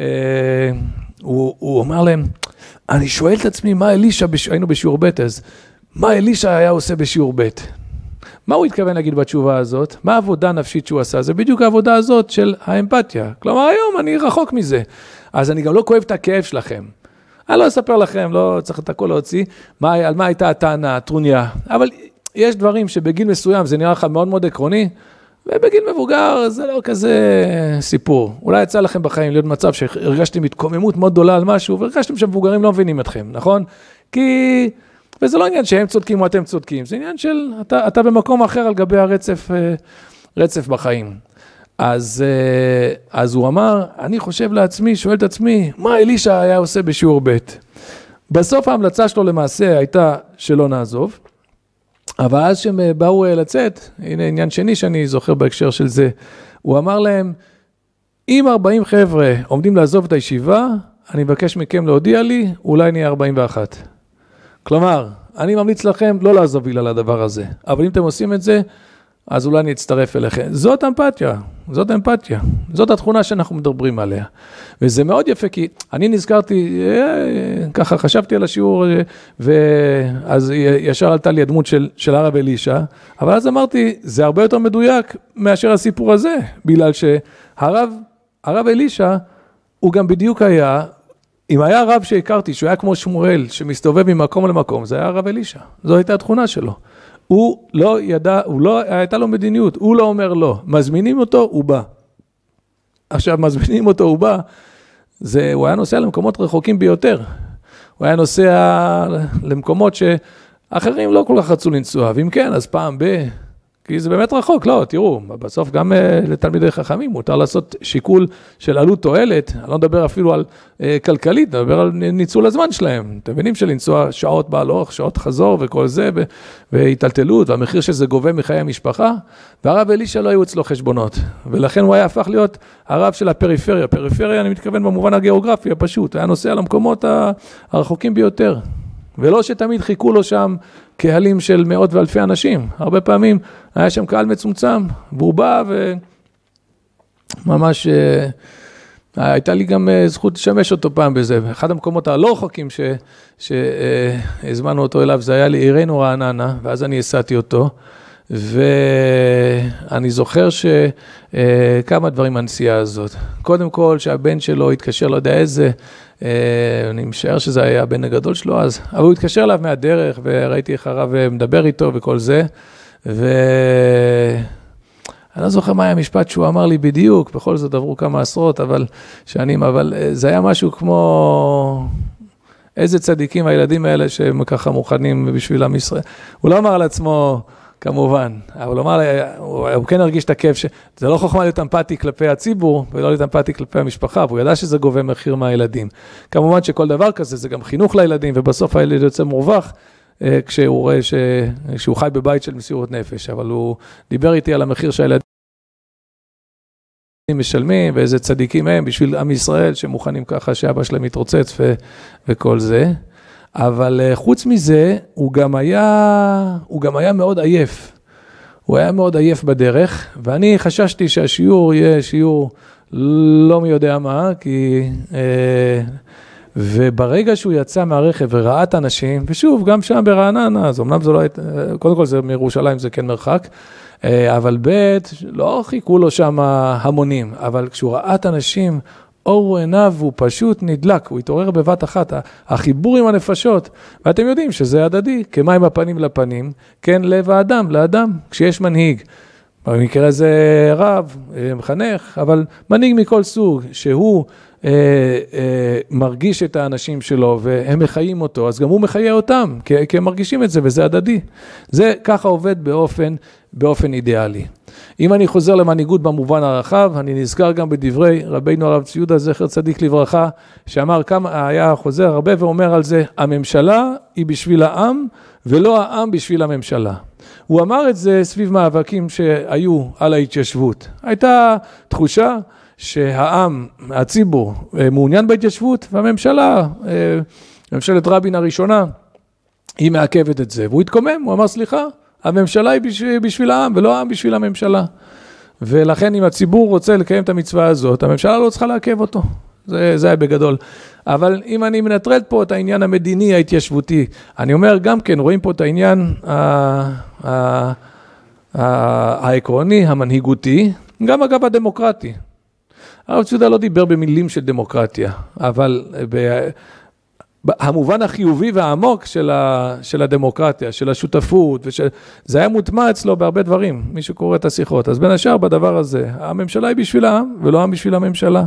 הוא אמר להם, אני שואל את עצמי מה אלישע, היינו בשיעור ב' אז, מה אלישע היה עושה בשיעור ב'? מה הוא התכוון להגיד בתשובה הזאת? מה העבודה הנפשית שהוא עשה? זה בדיוק העבודה הזאת של האמפתיה. כלומר, היום אני רחוק מזה. אז אני גם לא כואב את הכאב שלכם. אני לא אספר לכם, לא צריך את הכל להוציא, על מה הייתה הטענה, הטרוניה. אבל יש דברים שבגיל מסוים זה נראה לך מאוד מאוד עקרוני, ובגיל מבוגר זה לא כזה סיפור. אולי יצא לכם בחיים להיות מצב שהרגשתם התקוממות מאוד גדולה על משהו, והרגשתם שמבוגרים לא מבינים אתכם, נכון? כי... וזה לא עניין שהם צודקים או אתם צודקים, זה עניין של אתה במקום אחר על גבי הרצף בחיים. אז הוא אמר, אני חושב לעצמי, שואל את עצמי, מה אלישע היה עושה בשיעור ב'? בסוף ההמלצה שלו למעשה הייתה שלא נעזוב, אבל אז שהם באו לצאת, הנה עניין שני שאני זוכר בהקשר של זה, הוא אמר להם, אם 40 חבר'ה עומדים לעזוב את הישיבה, אני מבקש מכם להודיע לי, אולי נהיה 41. כלומר, אני ממליץ לכם לא לעזוב בגלל הדבר הזה, אבל אם אתם עושים את זה, אז אולי אני אצטרף אליכם. זאת אמפתיה, זאת אמפתיה, זאת התכונה שאנחנו מדברים עליה. וזה מאוד יפה, כי אני נזכרתי, ככה חשבתי על השיעור, ואז ישר עלתה לי הדמות של הרב אלישע, אבל אז אמרתי, זה הרבה יותר מדויק מאשר הסיפור הזה, בגלל שהרב אלישע, הוא גם בדיוק היה, אם היה רב שהכרתי, שהוא היה כמו שמואל, שמסתובב ממקום למקום, זה היה הרב אלישע. זו הייתה התכונה שלו. הוא לא ידע, הייתה לו מדיניות, הוא לא אומר לא. מזמינים אותו, הוא בא. עכשיו, מזמינים אותו, הוא בא. הוא היה נוסע למקומות רחוקים ביותר. הוא היה נוסע למקומות שאחרים לא כל כך רצו לנסוע. ואם כן, אז פעם כי זה באמת רחוק, לא, תראו, בסוף גם לתלמידי חכמים מותר לעשות שיקול של עלות תועלת, אני לא מדבר אפילו על כלכלית, אני מדבר על ניצול הזמן שלהם, אתם מבינים שלנסוע שעות בהלוך, שעות חזור וכל זה, והתלתלות, והמחיר שזה גובה מחיי המשפחה, והרב אלישע לא היו אצלו חשבונות, ולכן הוא היה הפך להיות הרב של הפריפריה, פריפריה אני מתכוון במובן הגיאוגרפי הפשוט, היה נוסע למקומות הרחוקים ביותר, ולא שתמיד חיכו לו שם קהלים של מאות ואלפי אנשים. הרבה פעמים היה שם קהל מצומצם, והוא בא וממש הייתה לי גם זכות לשמש אותו פעם בזה. אחד המקומות הלא רחוקים שהזמנו אותו אליו, זה היה לעירנו רעננה, ואז אני הסעתי אותו, ואני זוכר שכמה דברים מהנסיעה הזאת. קודם כל שהבן שלו התקשר, לא יודע איזה, אני משער שזה היה הבן הגדול שלו אז, אבל הוא התקשר אליו מהדרך, וראיתי איך הרב מדבר איתו וכל זה, ואני לא זוכר מה היה המשפט שהוא אמר לי בדיוק, בכל זאת עברו כמה עשרות, אבל זה היה משהו כמו, איזה צדיקים הילדים האלה שהם ככה מוכנים בשביל עם ישראל. הוא לא אמר על עצמו, כמובן, אבל הוא כן הרגיש את הכיף שזה לא חוכמה להיות אמפתי כלפי הציבור, ולא להיות אמפתי כלפי המשפחה, והוא ידע שזה גובה מחיר מהילדים. כמובן שכל דבר כזה זה גם חינוך לילדים, ובסוף הילד יוצא מורווח, כשהוא רואה שהוא חי בבית של מסירות נפש, אבל הוא דיבר איתי על המחיר שהילדים משלמים, ואיזה צדיקים הם בשביל עם ישראל, שמוכנים ככה שאבא שלהם מתרוצץ וכל זה. אבל חוץ מזה, הוא גם היה מאוד עייף. הוא היה מאוד עייף בדרך, ואני חששתי שהשיעור יהיה שיעור לא מי יודע מה, וברגע שהוא יצא מהרכב וראה את האנשים, ושוב, גם שם ברעננה, אז אמנם זה לא, קודם כל זה מירושלים, זה כן מרחק, אבל לא חיכו לו שם המונים, אבל כשהוא ראה את האנשים, אור עיניו הוא פשוט נדלק, הוא התעורר בבת אחת, החיבור עם הנפשות, ואתם יודעים שזה הדדי, כמים הפנים לפנים, כן לב האדם, לאדם, כשיש מנהיג, במקרה זה רב, מחנך, אבל מנהיג מכל סוג, שהוא מרגיש את האנשים שלו והם מחיים אותו, אז גם הוא מחיה אותם, כי הם מרגישים את זה וזה הדדי. זה ככה עובד באופן אידיאלי. אם אני חוזר למנהיגות במובן הרחב, אני נזכר גם בדברי רבינו הרב צבי יהודה זכר צדיק לברכה, שאמר כמה, היה חוזר הרבה ואומר על זה, הממשלה היא בשביל העם ולא העם בשביל הממשלה. הוא אמר את זה סביב מאבקים שהיו על ההתיישבות. הייתה תחושה שהעם, הציבור, מעוניין בהתיישבות, והממשלה, ממשלת רבין הראשונה, היא מעכבת את זה. והוא התקומם, הוא אמר סליחה, הממשלה היא בשביל העם ולא העם בשביל הממשלה. ולכן אם הציבור רוצה לקיים את המצווה הזאת, הממשלה לא צריכה לעכב אותו. זה היה בגדול. אבל אם אני מנטרל פה את העניין המדיני ההתיישבותי, אני אומר גם כן, רואים פה את העניין העקרוני, המנהיגותי, גם אגב הדמוקרטי. הרב צבי יהודה לא דיבר במילים של דמוקרטיה, אבל המובן החיובי והעמוק של הדמוקרטיה, של השותפות, זה היה מוטמע אצלו בהרבה דברים, מי שקורא את השיחות. אז בין השאר בדבר הזה, הממשלה היא בשביל העם ולא העם בשביל הממשלה.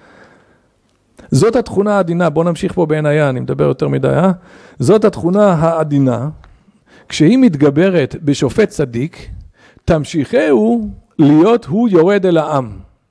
זאת התכונה העדינה, בואו נמשיך פה בעינייה, אני מדבר יותר מדי, זאת התכונה העדינה, כשהיא מתגברת בשופט צדיק, תמשיכהו להיות הוא יורד אל העם.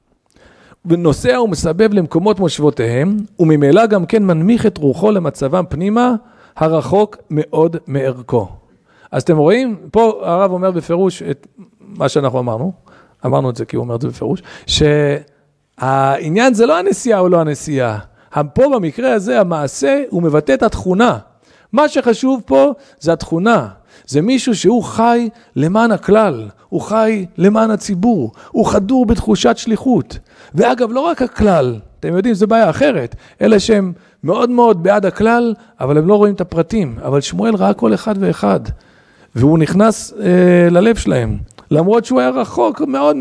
ונוסע ומסבב למקומות מושבותיהם, וממילא גם כן מנמיך את רוחו למצבם פנימה, הרחוק מאוד מערכו. אז אתם רואים, פה הרב אומר בפירוש את מה שאנחנו אמרנו את זה כי הוא אומר את זה בפירוש, שהעניין זה לא הנסיעה או לא הנסיעה, פה במקרה הזה המעשה הוא מבטא את התכונה, מה שחשוב פה זה התכונה, זה מישהו שהוא חי למען הכלל, הוא חי למען הציבור, הוא חדור בתחושת שליחות. ואגב, לא רק הכלל, אתם יודעים, זה בעיה אחרת, אלה שהם מאוד מאוד בעד הכלל, אבל הם לא רואים את הפרטים, אבל שמואל ראה כל אחד ואחד, והוא נכנס ללב שלהם, למרות שהוא היה רחוק מאוד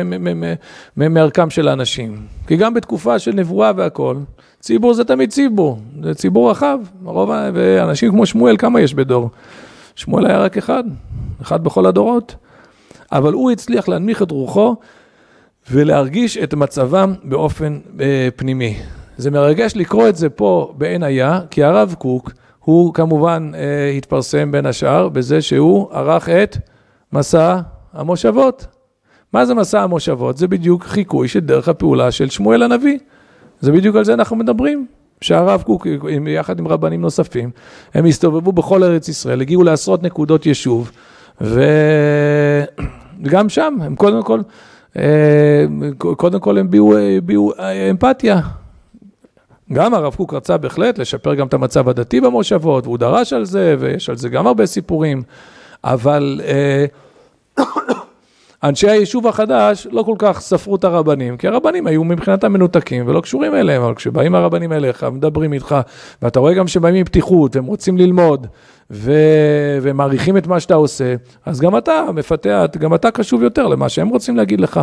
מערכם של האנשים, כי גם בתקופה של נבואה והכל, ציבור זה תמיד ציבור, זה ציבור רחב, ואנשים כמו שמואל, כמה יש בדור? שמואל היה רק אחד בכל הדורות, אבל הוא הצליח להנמיך את רוחו ולהרגיש את מצבם באופן פנימי. זה מרגש לקרוא את זה פה בעין היה, כי הרב קוק הוא כמובן התפרסם בין השאר בזה שהוא ערך את מסע המושבות. מה זה מסע המושבות? זה בדיוק חיקוי של דרך הפעולה של שמואל הנביא. זה בדיוק על זה אנחנו מדברים. שהרב קוק, יחד עם רבנים נוספים, הם הסתובבו בכל ארץ ישראל, הגיעו לעשרות נקודות יישוב, וגם שם, הם קודם כל הם ביאו אמפתיה. גם הרב קוק רצה בהחלט לשפר גם את המצב הדתי במושבות, והוא דרש על זה, ויש על זה גם הרבה סיפורים, אבל אנשי היישוב החדש לא כל כך ספרו את הרבנים, כי הרבנים היו מבחינתם מנותקים ולא קשורים אליהם, אבל כשבאים הרבנים אליך, מדברים איתך, ואתה רואה גם שבאים עם פתיחות, והם רוצים ללמוד, ומעריכים את מה שאתה עושה, אז גם אתה מפתח, גם אתה קשוב יותר למה שהם רוצים להגיד לך.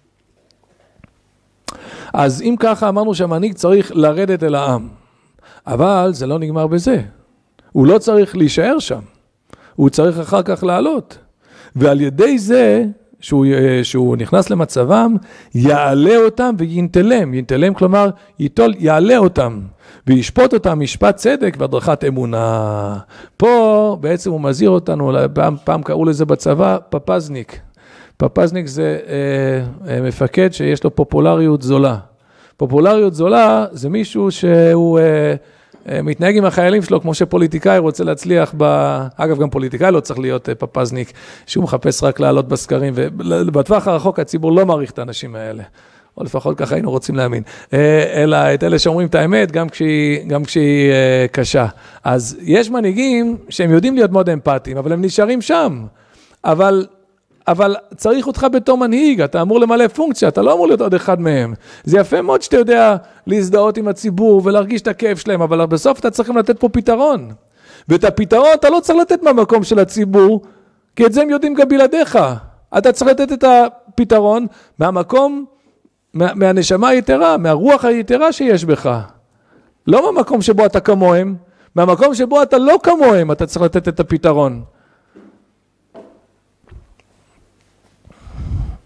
אז אם ככה אמרנו שהמנהיג צריך לרדת אל העם, אבל זה לא נגמר בזה. הוא לא צריך להישאר שם, הוא צריך אחר כך לעלות. ועל ידי זה, שהוא נכנס למצבם, יעלה אותם וינתלם. ינתלם כלומר, יעלה אותם, וישפוט אותם משפט צדק והדרכת אמונה. פה בעצם הוא מזהיר אותנו, פעם קראו לזה בצבא, פפזניק. פפזניק זה מפקד שיש לו פופולריות זולה. פופולריות זולה זה מישהו שהוא מתנהג עם החיילים שלו כמו שפוליטיקאי רוצה להצליח אגב גם פוליטיקאי לא צריך להיות פפזניק, שהוא מחפש רק לעלות בסקרים, ובטווח הרחוק הציבור לא מעריך את האנשים האלה, או לפחות ככה היינו רוצים להאמין, אלא את אלה שאומרים את האמת גם כשהיא קשה. אז יש מנהיגים שהם יודעים להיות מאוד אמפתיים, אבל הם נשארים שם, אבל צריך אותך בתור מנהיג, אתה אמור למלא פונקציה, אתה לא אמור להיות עוד אחד מהם. זה יפה מאוד שאתה יודע להזדהות עם הציבור ולהרגיש את הכאב שלהם, אבל בסוף אתה צריכים לתת פה פתרון. ואת הפתרון אתה לא צריך לתת מהמקום של הציבור, כי את זה הם יודעים גם בלעדיך. אתה צריך לתת את הפתרון מהמקום, מהנשמה היתרה, מהרוח היתרה שיש בך. לא מהמקום שבו אתה כמוהם, מהמקום שבו אתה לא כמוהם, אתה צריך לתת את הפתרון.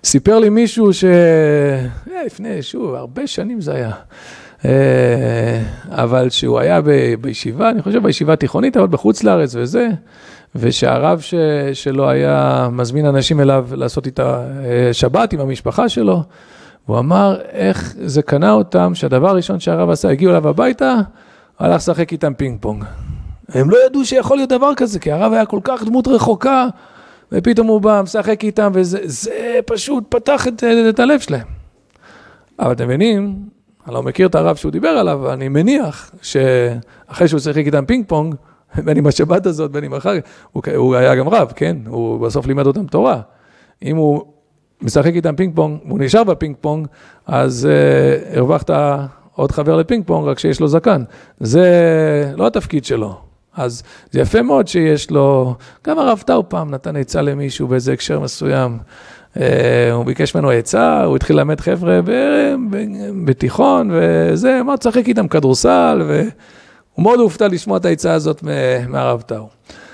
סיפר לי מישהו לפני, שוב, הרבה שנים זה היה, אבל שהוא היה בישיבה, אני חושב בישיבה תיכונית, אבל בחוץ לארץ וזה, ושהרב שלו היה מזמין אנשים אליו לעשות איתה שבת עם המשפחה שלו, הוא אמר איך זה קנה אותם, שהדבר הראשון שהרב עשה, הגיעו אליו הביתה, הלך לשחק איתם פינג פונג. הם לא ידעו שיכול להיות דבר כזה, כי הרב היה כל כך דמות רחוקה, ופתאום הוא בא, משחק איתם, וזה פשוט פתח את הלב שלהם. אבל אתם מבינים, אני לא מכיר את הרב שהוא דיבר עליו, אני מניח שאחרי שהוא שיחק איתם פינג פונג, בין עם השבת הזאת, בין עם אחר, הוא היה גם רב, כן? הוא בסוף לימד אותם תורה. אם הוא משחק איתם פינג פונג, הוא נשאר בפינג פונג, אז הרווחת עוד חבר לפינג פונג, רק שיש לו זקן. זה לא התפקיד שלו. אז זה יפה מאוד שיש לו, גם הרב טאו פעם נתן עצה למישהו באיזה הקשר מסוים, הוא ביקש ממנו עצה, הוא התחיל ללמד חבר'ה בתיכון, וזה, אמר, תשחק איתם כדורסל, והוא מאוד הופתע לשמוע את העצה הזאת מהרב טאו.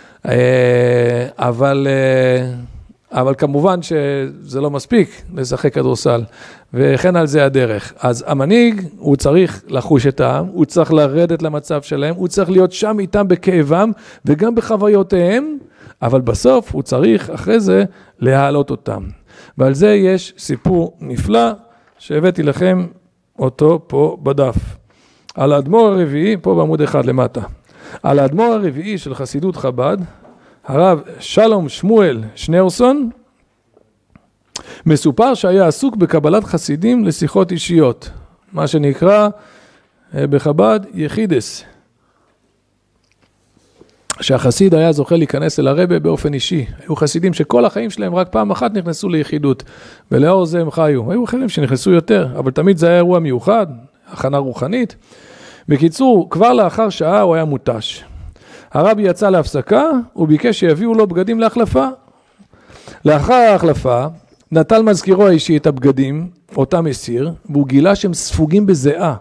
אבל כמובן שזה לא מספיק לשחק כדורסל, וכן על זה הדרך. אז המנהיג, הוא צריך לחוש את העם, הוא צריך לרדת למצב שלהם, הוא צריך להיות שם איתם בכאבם, וגם בחוויותיהם, אבל בסוף הוא צריך אחרי זה להעלות אותם. ועל זה יש סיפור נפלא, שהבאתי לכם אותו פה בדף. על האדמו"ר הרביעי, פה בעמוד אחד למטה. על האדמו"ר הרביעי של חסידות חב"ד, הרב שלום שמואל שניאורסון, מסופר שהיה עסוק בקבלת חסידים לשיחות אישיות, מה שנקרא בחב"ד יחידס. שהחסיד היה זוכה להיכנס אל הרבי באופן אישי. היו חסידים שכל החיים שלהם רק פעם אחת נכנסו ליחידות, ולאור זה הם חיו. היו אחרים שנכנסו יותר, אבל תמיד זה היה אירוע מיוחד, הכנה רוחנית. בקיצור, כבר לאחר שעה הוא היה מותש. הרבי יצא להפסקה, הוא ביקש שיביאו לו בגדים להחלפה. לאחר ההחלפה, נטל מזכירו האישי את הבגדים, אותם הסיר, והוא גילה שהם ספוגים בזיעה.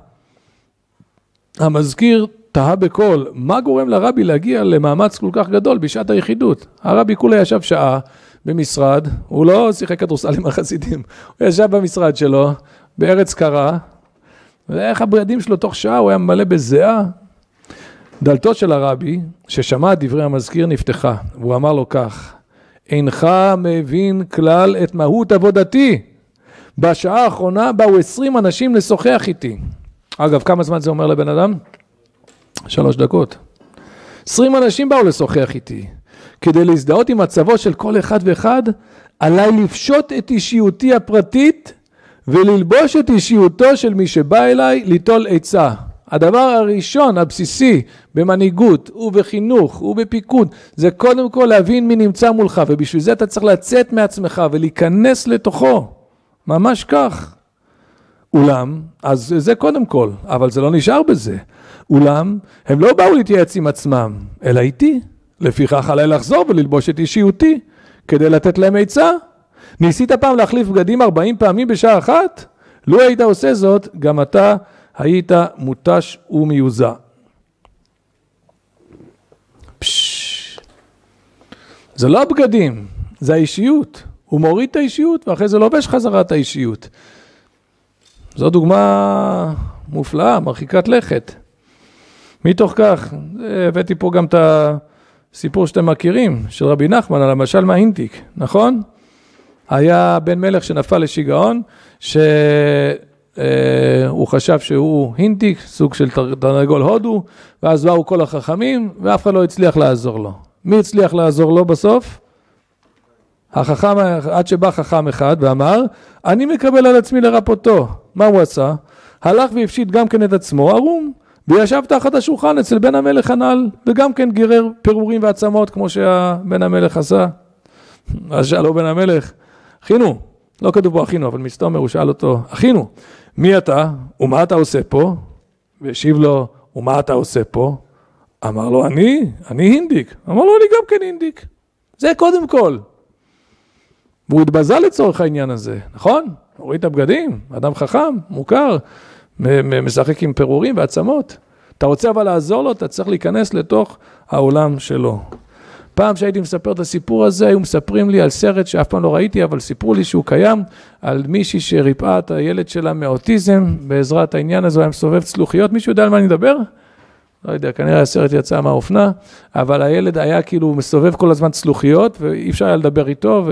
המזכיר תהה בקול, מה גורם לרבי להגיע למאמץ כל כך גדול בשעת היחידות? הרבי כולה ישב שעה במשרד, הוא לא שיחק כדורסל עם החסידים, הוא ישב במשרד שלו, בארץ קרה, ואיך הבגדים שלו תוך שעה הוא היה מלא בזיעה. דלתו של הרבי, ששמע את דברי המזכיר, נפתחה, והוא אמר לו כך, אינך מבין כלל את מהות עבודתי. בשעה האחרונה באו 20 אנשים לשוחח איתי. אגב, כמה זמן זה אומר לבן אדם? 3 דקות. 20 אנשים באו לשוחח איתי. כדי להזדהות עם מצבו של כל אחד ואחד, עליי לפשוט את אישיותי הפרטית, וללבוש את אישיותו של מי שבא אליי ליטול עצה. הדבר הראשון, הבסיסי, במנהיגות ובחינוך ובפיקוד, זה קודם כל להבין מי נמצא מולך, ובשביל זה אתה צריך לצאת מעצמך ולהיכנס לתוכו. ממש כך. אולם, אז זה קודם כל, אבל זה לא נשאר בזה. אולם, הם לא באו להתייעץ עם עצמם, אלא איתי. לפיכך עליי לחזור וללבוש את אישיותי, כדי לתת להם עצה. ניסית פעם להחליף בגדים 40 פעמים בשעה אחת? לו היית עושה זאת, גם אתה היית מותש ומיוזע. זה לא הבגדים, זה האישיות. הוא מוריד את האישיות, ואחרי זה לובש חזרת האישיות. זו דוגמה מופלאה, מרחיקת לכת. מתוך כך, הבאתי פה גם את הסיפור שאתם מכירים, של רבי נחמן, על המשל מההינטיק, נכון? היה בן מלך שנפל לשיגעון, שהוא חשב שהוא הינטיק, סוג של תרנגול הודו, ואז באו כל החכמים, ואף אחד לא הצליח לעזור לו. מי הצליח לעזור לו בסוף? החכם, עד שבא חכם אחד ואמר, אני מקבל על עצמי לרפותו. מה הוא עשה? הלך והפשיט גם כן את עצמו ערום, וישב תחת השולחן אצל בן המלך הנ"ל, וגם כן גירר פירורים ועצמות, כמו שבן המלך עשה. אז שאלו בן המלך, אחינו, לא כתוב פה אחינו, אבל מסתומר הוא שאל אותו, אחינו, מי אתה? ומה אתה עושה פה? והשיב לו, ומה אתה עושה פה? אמר לו, אני הינדיק. אמר לו, אני גם כן הינדיק. זה קודם כל. והוא התבזה לצורך העניין הזה, נכון? הוריד את הבגדים, אדם חכם, מוכר, משחק עם פירורים ועצמות. אתה רוצה אבל לעזור לו, אתה צריך להיכנס לתוך העולם שלו. פעם שהייתי מספר את הסיפור הזה, היו מספרים לי על סרט שאף פעם לא ראיתי, אבל סיפרו לי שהוא קיים, על מישהי שריפאה את הילד שלה מאוטיזם, בעזרת העניין הזה, הוא היה מסובב צלוחיות. מישהו יודע על מה אני מדבר? לא יודע, כנראה הסרט יצא מהאופנה, אבל הילד היה כאילו מסובב כל הזמן צלוחיות, ואי אפשר היה לדבר איתו,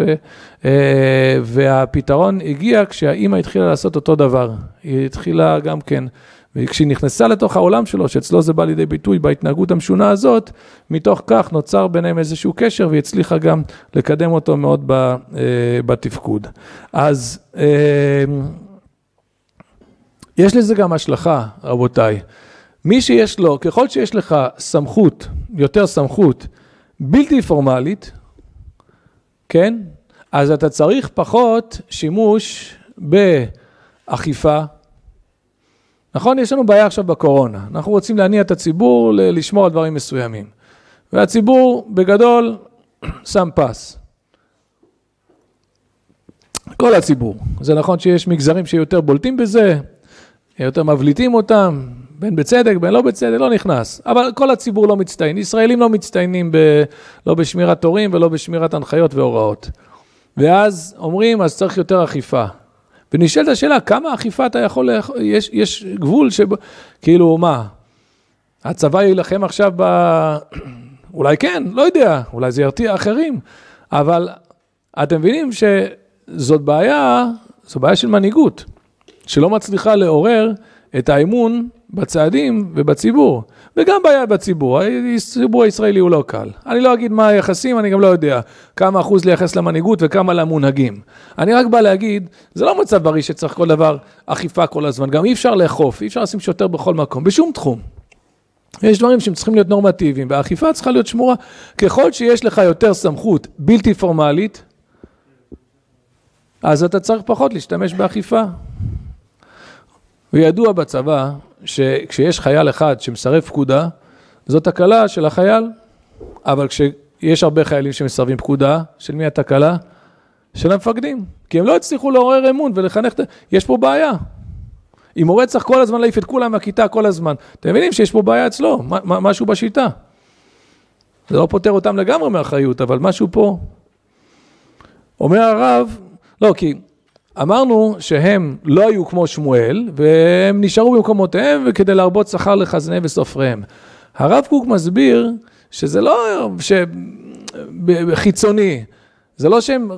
והפתרון הגיע כשהאמא התחילה לעשות אותו דבר. היא התחילה גם כן, וכשהיא נכנסה לתוך העולם שלו, שאצלו זה בא לידי ביטוי בהתנהגות המשונה הזאת, מתוך כך נוצר ביניהם איזשהו קשר, והיא הצליחה גם לקדם אותו מאוד בתפקוד. אז יש לזה גם השלכה, רבותיי. מי שיש לו, ככל שיש לך סמכות, יותר סמכות, בלתי פורמלית, כן? אז אתה צריך פחות שימוש באכיפה. נכון? יש לנו בעיה עכשיו בקורונה. אנחנו רוצים להניע את הציבור לשמור על דברים מסוימים. והציבור בגדול שם פס. כל הציבור. זה נכון שיש מגזרים שיותר בולטים בזה, יותר מבליטים אותם, בין בצדק, בין לא בצדק, לא נכנס. אבל כל הציבור לא מצטיין. ישראלים לא מצטיינים לא בשמירת תורים ולא בשמירת הנחיות והוראות. ואז אומרים, אז צריך יותר אכיפה. ונשאלת השאלה, כמה אכיפה אתה יכול, יש גבול כאילו מה? הצבא ילחם עכשיו אולי כן, לא יודע, אולי זה ירתיע אחרים, אבל אתם מבינים שזאת בעיה, זו בעיה של מנהיגות, שלא מצליחה לעורר את האמון בצעדים ובציבור, וגם בעיה בציבור, הציבור הישראלי הוא לא קל. אני לא אגיד מה היחסים, אני גם לא יודע כמה אחוז לייחס למנהיגות וכמה למונהגים. אני רק בא להגיד, זה לא מצב בריא שצריך כל דבר אכיפה כל הזמן, גם אי אפשר לאכוף, אי אפשר לשים שוטר בכל מקום, בשום תחום. יש דברים שהם צריכים להיות נורמטיביים, והאכיפה צריכה להיות שמורה. ככל שיש לך יותר סמכות בלתי פורמלית, אז אתה צריך פחות להשתמש באכיפה. וידוע בצבא שכשיש חייל אחד שמסרב פקודה, זאת תקלה של החייל, אבל כשיש הרבה חיילים שמסרבים פקודה, של מי התקלה? של המפקדים, כי הם לא הצליחו לעורר אמון ולחנך, יש פה בעיה. אם מורה צריך כל הזמן להעיף את כולם מהכיתה כל הזמן, אתם מבינים שיש פה בעיה אצלו, משהו בשיטה. זה לא פותר אותם לגמרי מאחריות, אבל משהו פה. אומר הרב, לא, כי אמרנו שהם לא היו כמו שמואל, והם נשארו במקומותיהם, וכדי להרבות שכר לחזניהם וסופריהם. הרב קוק מסביר שזה לא חיצוני, זה לא שהם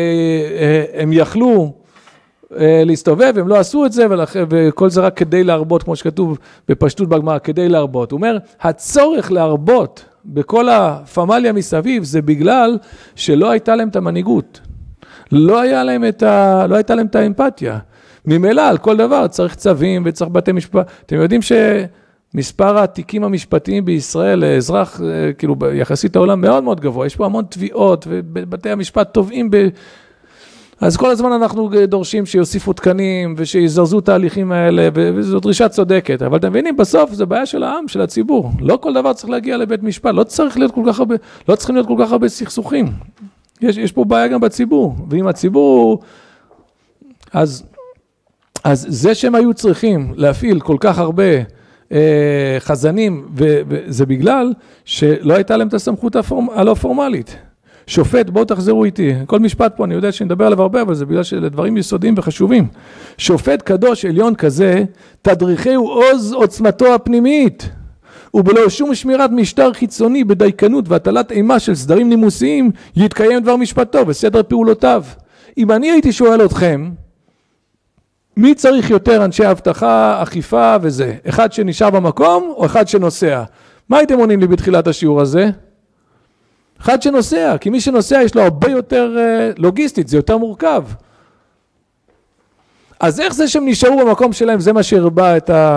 יכלו להסתובב, הם לא עשו את זה, וכל זה רק כדי להרבות, כמו שכתוב בפשטות בגמרא, כדי להרבות. הוא אומר, הצורך להרבות בכל הפמליה מסביב, זה בגלל שלא הייתה להם את המנהיגות. לא הייתה להם את האמפתיה. ממילא על כל דבר צריך צווים וצריך בתי משפט. אתם יודעים שמספר התיקים המשפטיים בישראל, אזרח, כאילו יחסית העולם מאוד מאוד גבוה. יש פה המון תביעות ובתי המשפט תובעים אז כל הזמן אנחנו דורשים שיוסיפו תקנים ושיזרזו תהליכים האלה, וזו דרישה צודקת. אבל אתם מבינים, בסוף זה בעיה של העם, של הציבור. לא כל דבר צריך להגיע לבית משפט, לא צריכים להיות כל כך הרבה סכסוכים. יש פה בעיה גם בציבור, ואם הציבור, אז זה שהם היו צריכים להפעיל כל כך הרבה חזנים, וזה בגלל שלא הייתה להם את הסמכות הלא פורמלית. שופט, בואו תחזרו איתי, כל משפט פה אני יודע שנדבר עליו הרבה, אבל זה בגלל שאלה דברים יסודיים וחשובים. שופט קדוש עליון כזה, תדריכהו עוז עוצמתו הפנימית, ובלא שום שמירת משטר חיצוני בדייקנות והטלת אימה של סדרים נימוסיים, יתקיים דבר משפטו וסדר פעולותיו. אם אני הייתי שואל אתכם, מי צריך יותר אנשי הבטחה, אכיפה וזה? אחד שנשאר במקום או אחד שנוסע? מה הייתם עונים לי בתחילת השיעור הזה? אחד שנוסע, כי מי שנוסע יש לו הרבה יותר לוגיסטית, זה יותר מורכב. אז איך זה שהם נשארו במקום שלהם, זה מה שהרבה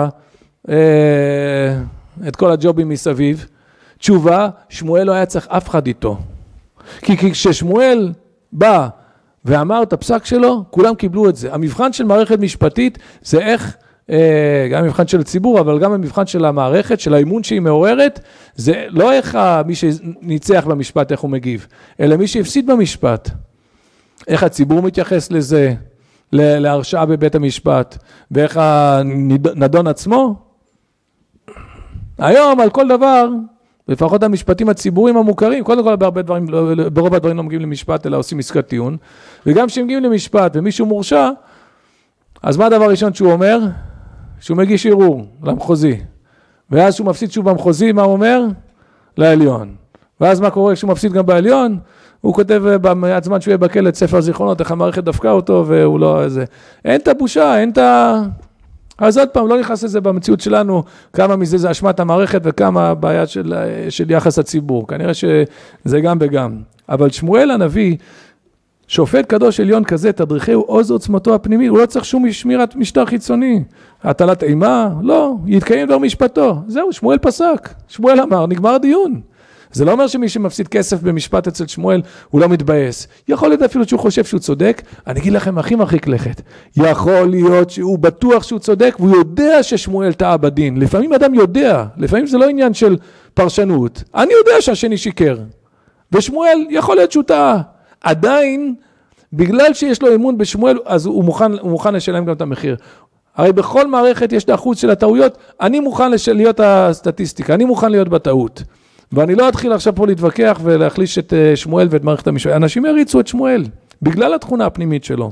את כל הג'ובים מסביב? תשובה, שמואל לא היה צריך אף אחד איתו. כי כששמואל בא ואמר את הפסק שלו, כולם קיבלו את זה. המבחן של מערכת משפטית זה איך, גם המבחן של הציבור, אבל גם המבחן של המערכת, של האמון שהיא מעוררת, זה לא איך מי שניצח במשפט, איך הוא מגיב, אלא מי שהפסיד במשפט. איך הציבור מתייחס לזה, להרשעה בבית המשפט, ואיך הנדון עצמו. היום על כל דבר לפחות המשפטים הציבוריים המוכרים, קודם כל ברוב הדברים לא מגיעים למשפט, אלא עושים עסקת טיעון, וגם כשהם מגיעים למשפט ומישהו מורשע, אז מה הדבר הראשון שהוא אומר? שהוא מגיש ערעור למחוזי, ואז שהוא מפסיד שוב במחוזי, מה הוא אומר? לעליון. ואז מה קורה כשהוא מפסיד גם בעליון? הוא כותב במעט זמן שהוא יהיה בכלא את ספר זיכרונות, איך המערכת דפקה אותו, והוא לא איזה... אין את הבושה, אין את ה... אז עוד פעם, לא נכנס לזה במציאות שלנו, כמה מזה זה אשמת המערכת, וכמה הבעיה של יחס הציבור. כנראה שזה גם וגם. אבל שמואל הנביא, שופט קדוש עליון כזה, תדריכהו עוז עוצמתו הפנימי, הוא לא צריך שום שמירת משטר חיצוני. הטלת אימה, לא, יתקיים דבר משפטו. זהו, שמואל פסק. שמואל אמר, נגמר הדיון. זה לא אומר שמי שמפסיד כסף במשפט אצל שמואל, הוא לא מתבאס. יכול להיות אפילו שהוא חושב שהוא צודק. אני אגיד לכם, הכי מרחיק לכת. יכול להיות שהוא בטוח שהוא צודק, והוא יודע ששמואל טעה בדין. לפעמים אדם יודע, לפעמים זה לא עניין של פרשנות. אני יודע שהשני שיקר. ושמואל יכול להיות שהוא טעה. עדיין, בגלל שיש לו אמון בשמואל, אז הוא מוכן לשלם גם את המחיר. הרי בכל מערכת יש את האחוז של הטעויות, אני מוכן להיות הסטטיסטיקה, אני מוכן להיות בטעות. ואני לא אתחיל עכשיו פה להתווכח ולהחליש את שמואל ואת מערכת המשפט. אנשים הריצו את שמואל, בגלל התכונה הפנימית שלו.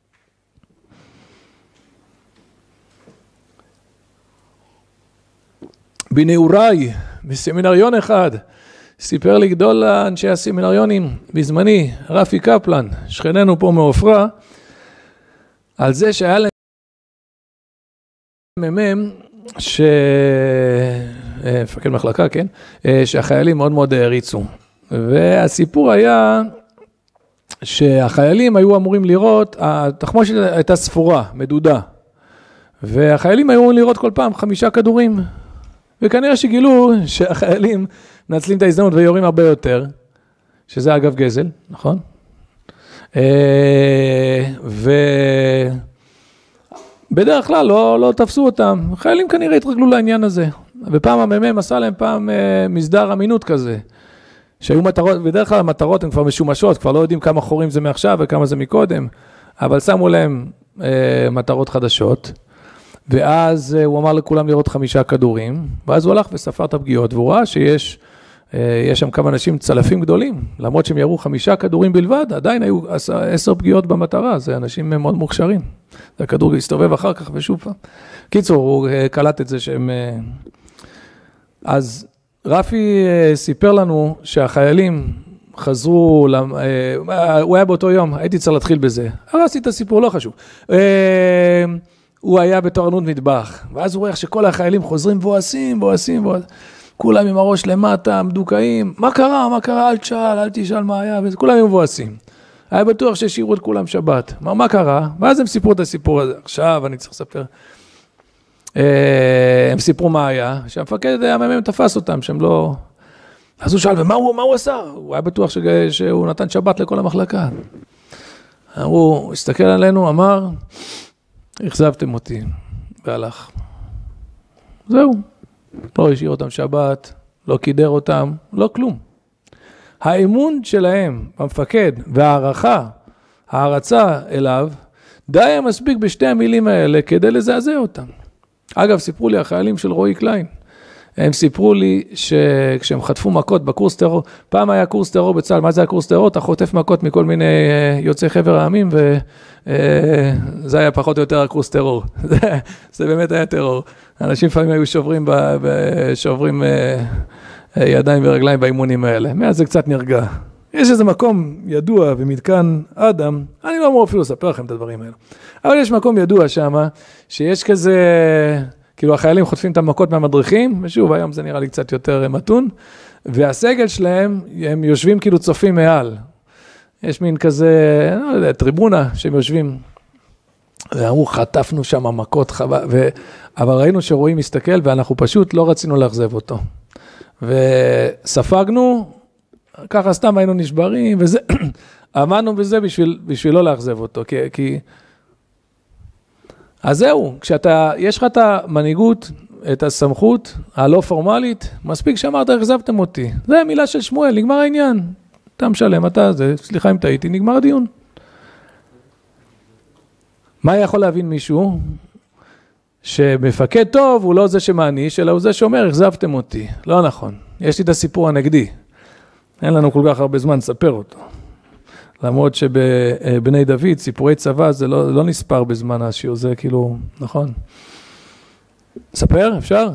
בנעוריי, בסמינריון אחד, סיפר לי גדול אנשי הסמינריונים בזמני, רפי קפלן, שכננו פה מעופרה, על זה שהיה להם מפקד מחלקה, כן? שהחיילים מאוד מאוד הריצו. והסיפור היה שהחיילים היו אמורים לראות, התחמושת הייתה ספורה, מדודה. והחיילים היו אמורים לראות כל פעם 5 כדורים. וכנראה שגילו שהחיילים מנצלים את ההזדמנות ויורים הרבה יותר, שזה אגב גזל, נכון? בדרך כלל לא תפסו אותם, חיילים כנראה התרגלו לעניין הזה, ופעם הממ"מ עשה להם פעם מסדר אמינות כזה, שהיו מטרות, בדרך כלל המטרות הן כבר משומשות, כבר לא יודעים כמה חורים זה מעכשיו וכמה זה מקודם, אבל שמו להם מטרות חדשות, ואז הוא אמר לכולם לראות 5 כדורים, ואז הוא הלך וספר את הפגיעות, והוא ראה שיש שם כמה אנשים צלפים גדולים, למרות שהם ירו 5 כדורים בלבד, עדיין היו 10 פגיעות במטרה, זה אנשים מאוד מוכשרים. הכדור הסתובב אחר כך ושוב פעם. קיצור, הוא קלט את זה שהם... אז רפי סיפר לנו שהחיילים חזרו, הוא היה באותו יום, הייתי צריך להתחיל בזה, הרסתי את הסיפור, לא חשוב. הוא היה בתורנות מטבח, ואז הוא רואה שכל החיילים חוזרים ועושים, כולם עם הראש למטה, מדוכאים, מה קרה, אל תשאל מה היה, כולם מבואסים. היה בטוח שהשאירו את כולם שבת. מה קרה? ואז הם סיפרו את הסיפור הזה. עכשיו אני צריך לספר. הם סיפרו מה היה, שהמפקד הממ"מ תפס אותם, שהם לא... אז הוא שאל, ומה הוא עשה? הוא היה בטוח שהוא נתן שבת לכל המחלקה. הוא הסתכל עלינו, אמר, אכזבתם אותי, והלך. זהו. לא השאיר אותם שבת, לא קידר אותם, לא כלום. האמון שלהם במפקד הערצה אליו, די מספיק בשתי המילים האלה כדי לזעזע אותם. אגב, סיפרו לי החיילים של רועי קליין, הם סיפרו לי שכשהם חטפו מכות בקורס טרור, פעם היה קורס טרור בצה"ל, מה זה היה קורס טרור? אתה חוטף מכות מכל מיני יוצאי חבר העמים, וזה היה פחות או יותר הקורס טרור. זה באמת היה טרור. אנשים לפעמים היו שוברים ידיים ורגליים באימונים האלה. מאז זה קצת נרגע. יש איזה מקום ידוע במתקן אדם, אני לא אמור אפילו לספר לכם את הדברים האלה, אבל יש מקום ידוע שם, שיש כזה... כאילו החיילים חוטפים את המכות מהמדריכים, ושוב, היום זה נראה לי קצת יותר מתון, והסגל שלהם, הם יושבים כאילו צופים מעל. יש מין כזה, לא יודע, טריבונה שהם יושבים, ואמרו, חטפנו שם מכות חווה, אבל ראינו שרואים מסתכל, ואנחנו פשוט לא רצינו להחזב אותו. וספגנו, ככה סתם היינו נשברים, וזה, עמדנו בזה בשביל לא להחזב אותו, כי אז זהו, יש לך את המנהיגות, את הסמכות הלא פורמלית, מספיק שאמרת, החזבתם אותי. זה מילה של שמואל, נגמר העניין. אתה משלם, סליחה אם טעיתי, נגמר הדיון. מה יכול להבין מישהו שמפקד טוב הוא לא זה שמעניש, אלא הוא זה שאומר, אכזבתם אותי. לא נכון. יש לי את הסיפור הנגדי. אין לנו כל כך הרבה זמן לספר אותו. למרות שבבני דוד, סיפורי צבא, זה לא נספר בזמן השיעור, זה כאילו, נכון? ספר, אפשר?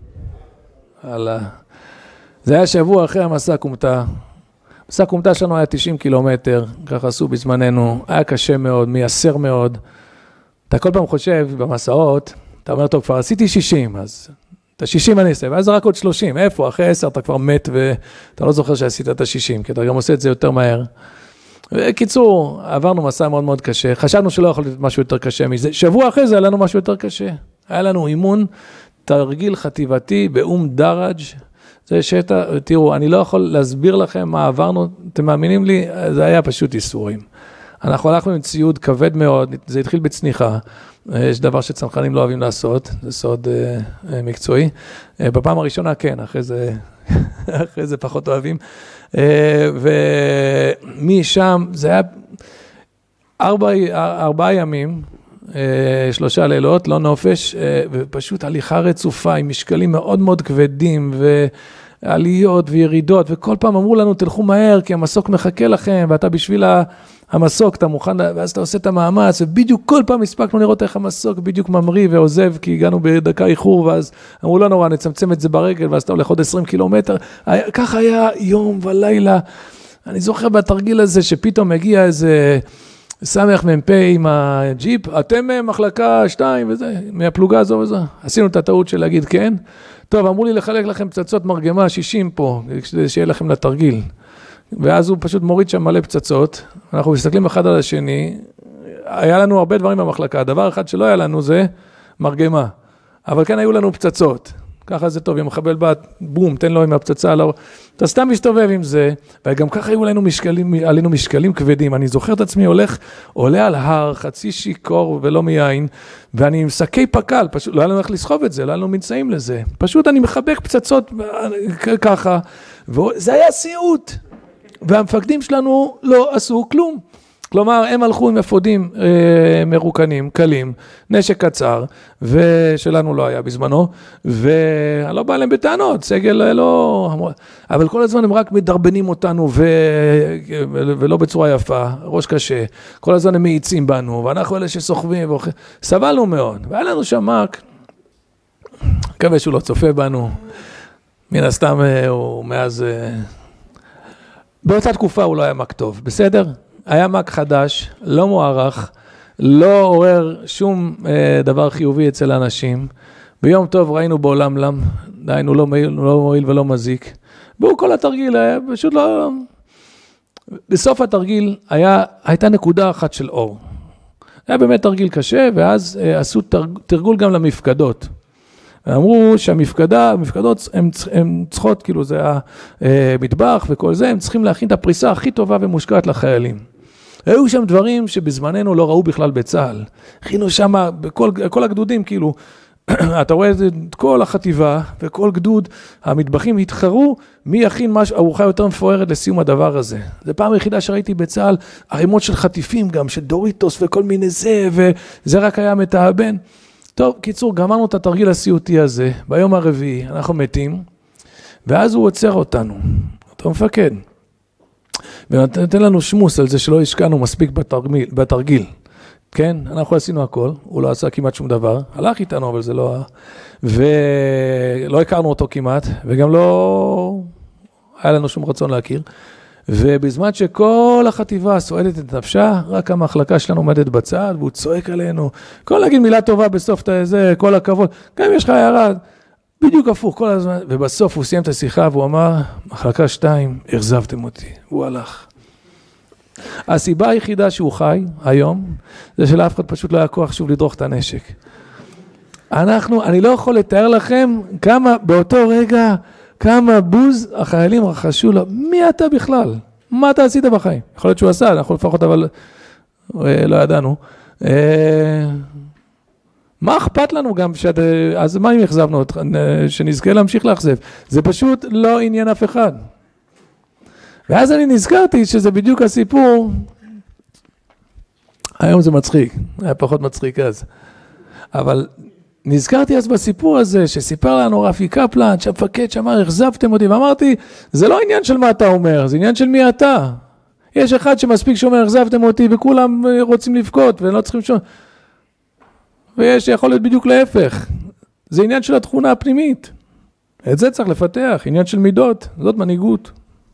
זה היה שבוע אחרי המסע קומטה. מסע קומטה שלנו היה 90 קילומטר, ככה עשו בזמננו, היה קשה מאוד, מייסר מאוד. אתה כל פעם חושב במסעות, אתה אומר, טוב, כבר עשיתי 60, אז את ה-60 אני אעשה, ואז רק עוד 30, איפה? אחרי 10 אתה כבר מת ואתה לא זוכר שעשית את ה-60, כי אתה גם עושה את זה יותר מהר. בקיצור, עברנו מסע מאוד מאוד קשה, חשבנו שלא יכול להיות משהו יותר קשה מזה, שבוע אחרי זה היה לנו משהו יותר קשה, היה לנו אימון, תרגיל חטיבתי באום דראג', זה שטע, תראו, אני לא יכול להסביר לכם מה עברנו, אתם מאמינים לי, זה היה פשוט איסורים. אנחנו הלכנו עם ציוד כבד מאוד, זה התחיל בצניחה, יש דבר שצנחנים לא אוהבים לעשות, זה סוד מקצועי, בפעם הראשונה כן, אחרי זה פחות אוהבים, ומשם זה היה 4 ימים, 3 לילות, לא נופש, ופשוט הליכה רצופה עם משקלים מאוד מאוד כבדים, ועליות וירידות, וכל פעם אמרו לנו, תלכו מהר, כי המסוק מחכה לכם, ואתה בשביל המסוק, אתה מוכן, ואז אתה עושה את המאמץ, ובדיוק כל פעם הספקנו לראות איך המסוק בדיוק ממריא ועוזב, כי הגענו בדקה איחור, ואז אמרו לא נורא, נצמצם את זה ברגל, ואז אתה הולך עוד 20 קילומטר, ככה היה יום ולילה, אני זוכר בתרגיל הזה, שפתאום הגיע איזה סמך מ"פ עם הג'יפ, אתם מחלקה 2 וזה, מהפלוגה הזו וזה, עשינו את הטעות של להגיד כן, טוב, אמרו לי לחלק לכם פצצות מרגמה 60 פה, כדי שיהיה לכם לתרגיל, ואז הוא פשוט מוריד שם מלא פצצות, אנחנו מסתכלים אחד על השני, היה לנו הרבה דברים במחלקה, דבר אחד שלא היה לנו זה מרגמה, אבל כן היו לנו פצצות, ככה זה טוב, אם מחבל בא, בום, תן לו עם הפצצה, לא, אתה סתם מסתובב עם זה, וגם ככה היו עלינו משקלים כבדים, אני זוכר את עצמי עולה על הר, חצי שיקור ולא מיין, ואני עם שקי פקל, פשוט לא היה לנו איך לסחוב את זה, לא היה לנו מצאים לזה, פשוט אני מחבק פצצות ככה, וזה היה סיוט, והמפקדים שלנו לא עשו כלום. כלומר, הם הלכו עם אפודים מרוקנים, קלים, נשק קצר, ושלנו לא היה בזמנו, ואני לא בא להם בטענות, סגל לא... אבל כל הזמן הם רק מדרבנים אותנו, ולא בצורה יפה, ראש קשה. כל הזמן הם מאיצים בנו, ואנחנו אלה שסוחבים, סבלנו מאוד. והיה לנו שם מק, מקווה שהוא לא צופה בנו, מן הסתם הוא מאז... באותה תקופה הוא לא היה מק טוב, בסדר? היה מק חדש, לא מוערך, לא עורר שום דבר חיובי אצל האנשים. ביום טוב ראינו בעולם לם, דיינו לא מועיל ולא מזיק. והוא כל התרגיל היה פשוט לא... בסוף התרגיל הייתה נקודה אחת של אור. היה באמת תרגיל קשה, ואז עשו תרגול גם למפקדות. אמרו שהמפקדות הן צריכות, כאילו זה המטבח וכל זה, הם צריכים להכין את הפריסה הכי טובה ומושקעת לחיילים. היו שם דברים שבזמננו לא ראו בכלל בצה"ל. הכינו שם, בכל הגדודים, כאילו, אתה רואה את כל החטיבה וכל גדוד, המטבחים התחרו מי יכין ארוחה יותר מפוארת לסיום הדבר הזה. זה פעם היחידה שראיתי בצה"ל, ערימות של חטיפים גם, של דוריטוס וכל מיני זה, וזה רק היה מתאבן. טוב, קיצור, גמרנו את התרגיל הסיוטי הזה, ביום הרביעי אנחנו מתים, ואז הוא עוצר אותנו, אותו מפקד, ונתן לנו שמוס על זה שלא השקענו מספיק בתרגיל, כן? אנחנו עשינו הכל, הוא לא עשה כמעט שום דבר, הלך איתנו, אבל זה לא... ולא הכרנו אותו כמעט, וגם לא היה לנו שום רצון להכיר, ובזמן שכל החטיבה סועדת את נפשה, רק המחלקה שלנו עומדת בצד, והוא צועק עלינו, כל להגיד מילה טובה בסוף זה, כל הכבוד, גם אם יש לך הערה, בדיוק הפוך כל הזמן, ובסוף הוא סיים את השיחה, והוא אמר, מחלקה 2, אכזבתם אותי, הוא הלך. הסיבה היחידה שהוא חי היום, זה שלאף אחד פשוט לא היה כוח שוב לדרוך את הנשק. אני לא יכול לתאר לכם כמה באותו רגע, כמה בוז החיילים רחשו לו, מי אתה בכלל? מה אתה עשית בחיים? יכול להיות שהוא עשה, אנחנו לפחות אבל לא ידענו. מה אכפת לנו גם, אז מה אם יחזבנו אותך, שנזכה להמשיך להחזב? זה פשוט לא עניין אף אחד. ואז אני נזכרתי שזה בדיוק הסיפור, היום זה מצחיק, היה פחות מצחיק אז, אבל נזכרתי אז בסיפור הזה, שסיפר לנו רפי קפלן, שהמפקד שאמר, אכזבתם אותי, ואמרתי, זה לא עניין של מה אתה אומר, זה עניין של מי אתה. יש אחד שמספיק שאומר, אכזבתם אותי, וכולם רוצים לבכות, ולא צריכים שום... ויש יכול להיות בדיוק להפך. זה עניין של התכונה הפנימית. את זה צריך לפתח, עניין של מידות, זאת מנהיגות.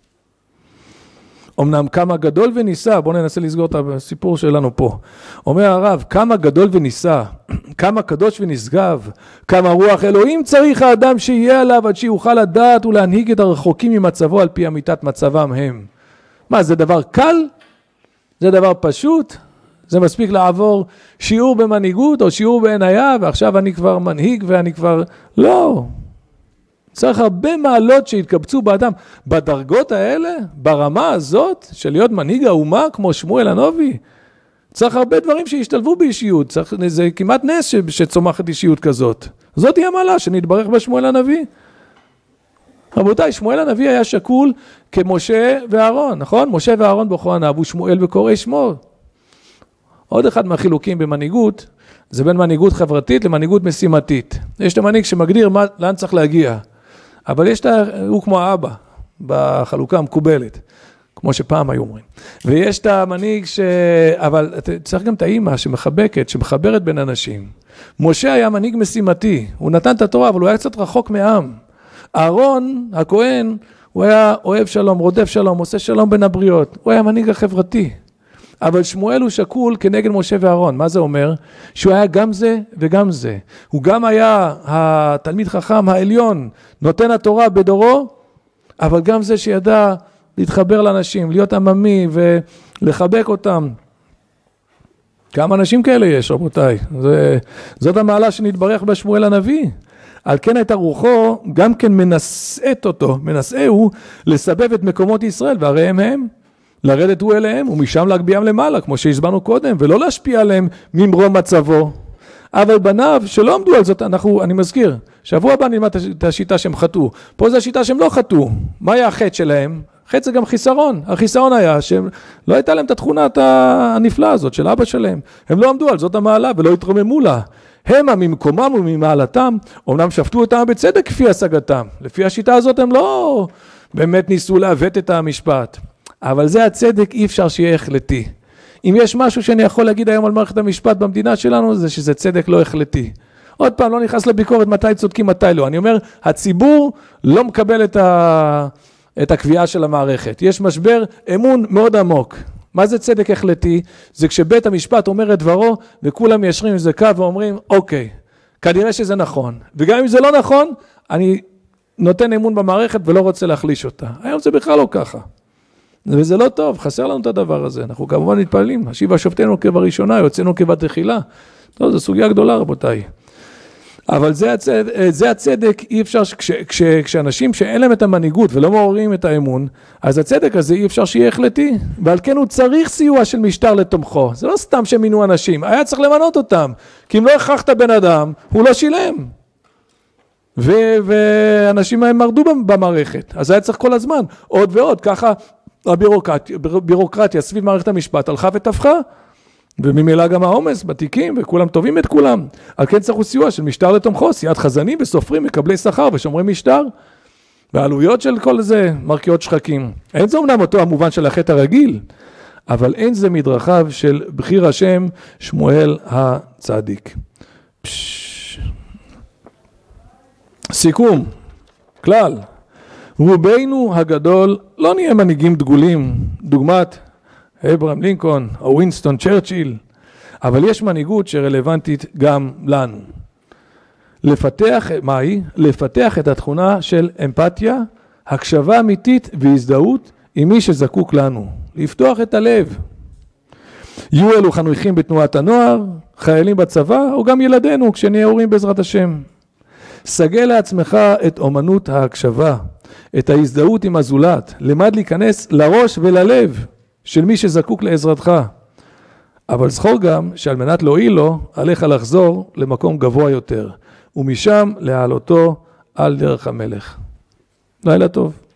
אמנם כמה גדול וניסה, בואו ננסה לסגור את הסיפור שלנו פה. אומר הרב, כמה גדול וניסה, כמה קדוש ונשגב, כמה רוח אלוהים צריך האדם שיהיה עליו עד שיוכל לדעת ולהנהיג את הרחוקים ממצבו על פי אמיתת מצבם הם. מה, זה דבר קל? זה דבר פשוט? זה מספיק לעבור שיעור במנהיגות או שיעור בעינייה ועכשיו אני כבר מנהיג ואני כבר... לא. צריך הרבה מעלות שהתקבצו באדם. בדרגות האלה, ברמה הזאת של להיות מנהיג האומה כמו שמואל הנביא, צריך הרבה דברים שישתלבו באישיות. זה כמעט נס שצומחת אישיות כזאת. זאת היא המעלה שנתברך בשמואל הנביא. רבותיי, שמואל הנביא היה שקול כמשה ואהרון, נכון? משה ואהרון בכל עניו ושמואל בקורא שמו. עוד אחד מהחילוקים במנהיגות, זה בין מנהיגות חברתית למנהיגות משימתית. יש את המנהיג שמגדיר לאן צריך להגיע. אבל הוא כמו האבא בחלוקה המקובלת, כמו שפעם היו אומרים. ויש את המנהיג אבל צריך גם את האמא שמחבקת, שמחברת בין אנשים. משה היה מנהיג משימתי, הוא נתן את התורה, אבל הוא היה קצת רחוק מעם. אהרון, הכהן, הוא היה אוהב שלום, רודף שלום, עושה שלום בין הבריות. הוא היה מנהיג החברתי. אבל שמואל הוא שקול כנגד משה ואהרון. מה זה אומר? שהוא היה גם זה וגם זה. הוא גם היה התלמיד חכם העליון, נותן התורה בדורו, אבל גם זה שידע להתחבר לאנשים, להיות עממי ולחבק אותם. כמה אנשים כאלה יש, רבותיי? זאת המעלה שנתברך בשמואל הנביא. על כן הייתה רוחו גם כן מנסאת אותו, מנסאהו לסבב את מקומות ישראל והריהם הם. לרדת הוא אליהם ומשם להגביהם למעלה, כמו שהסברנו קודם, ולא להשפיע עליהם ממרום מצבו. אבל בניו שלא עמדו על זאת, אני מזכיר, שבוע הבא נלמד את השיטה שהם חטאו. פה זו השיטה שהם לא חטאו. מה היה החטא שלהם? חטא זה גם חיסרון. החיסרון היה שהם לא הייתה להם את התכונה הנפלאה הזאת של אבא שלהם. הם לא עמדו על זאת המעלה ולא התרוממו לה. המה ממקומם וממעלתם, אומנם שפטו אותם בצדק כפי השגתם. לפי השיטה הזאת הם לא באמת ניסו לעוות את המשפט. אבל זה הצדק, אי אפשר שיהיה החלטי. אם יש משהו שאני יכול להגיד היום על מערכת המשפט במדינה שלנו, זה שזה צדק לא החלטי. עוד פעם, לא נכנס לביקורת מתי צודקים, מתי לא. אני אומר, הציבור לא מקבל את הקביעה של המערכת. יש משבר אמון מאוד עמוק. מה זה צדק החלטי? זה כשבית המשפט אומר את דברו, וכולם ישרים עם זה קו ואומרים, אוקיי, כנראה שזה נכון. וגם אם זה לא נכון, אני נותן אמון במערכת ולא רוצה להחליש אותה. היום זה בכלל לא ככה. וזה לא טוב, חסר לנו את הדבר הזה. אנחנו כמובן מתפללים, השיבה שופטנו כבראשונה, יוצאנו כבתחילה. טוב, זו סוגיה גדולה, רבותיי. אבל זה הצדק, אי אפשר, כשאנשים שאין להם את המנהיגות ולא מעוררים את האמון, אז הצדק הזה אי אפשר שיהיה החלטי. ועל כן הוא צריך סיוע של משטר לתומכו. זה לא סתם שמינו אנשים, היה צריך למנות אותם. כי אם לא הכרחת בן אדם, הוא לא שילם. ואנשים הם מרדו במערכת. אז היה צריך כל הזמן, עוד ועוד, ככה הבירוקרטיה סביב מערכת המשפט הלכה ותפחה, וממילא גם העומס בתיקים, וכולם טובים את כולם. על כן צריכו סיוע של משטר לתומכו, סיעת חזנים וסופרים, מקבלי שכר ושומרי משטר, והעלויות של כל זה מרקיעות שחקים. אין זה אומנם אותו המובן של החטא הרגיל, אבל אין זה מדרכיו של בחיר השם שמואל הצדיק. סיכום, כלל, רובנו הגדול לא נהיה מנהיגים דגולים, דוגמת אברהם לינקולן או ווינסטון צ'רצ'יל, אבל יש מנהיגות שרלוונטית גם לנו. לפתח, מה היא? לפתח את התכונה של אמפתיה, הקשבה אמיתית והזדהות עם מי שזקוק לנו. לפתוח את הלב. יהיו אלו חניכים בתנועת הנוער, חיילים בצבא, או גם ילדינו כשנהיה הורים בעזרת השם. סגל לעצמך את אומנות ההקשבה, את ההזדהות עם הזולת, למד להיכנס לראש וללב של מי שזקוק לעזרתך. אבל זכור גם שעל מנת להועיל לו, עליך לחזור למקום גבוה יותר, ומשם להעלותו על דרך המלך. לילה טוב.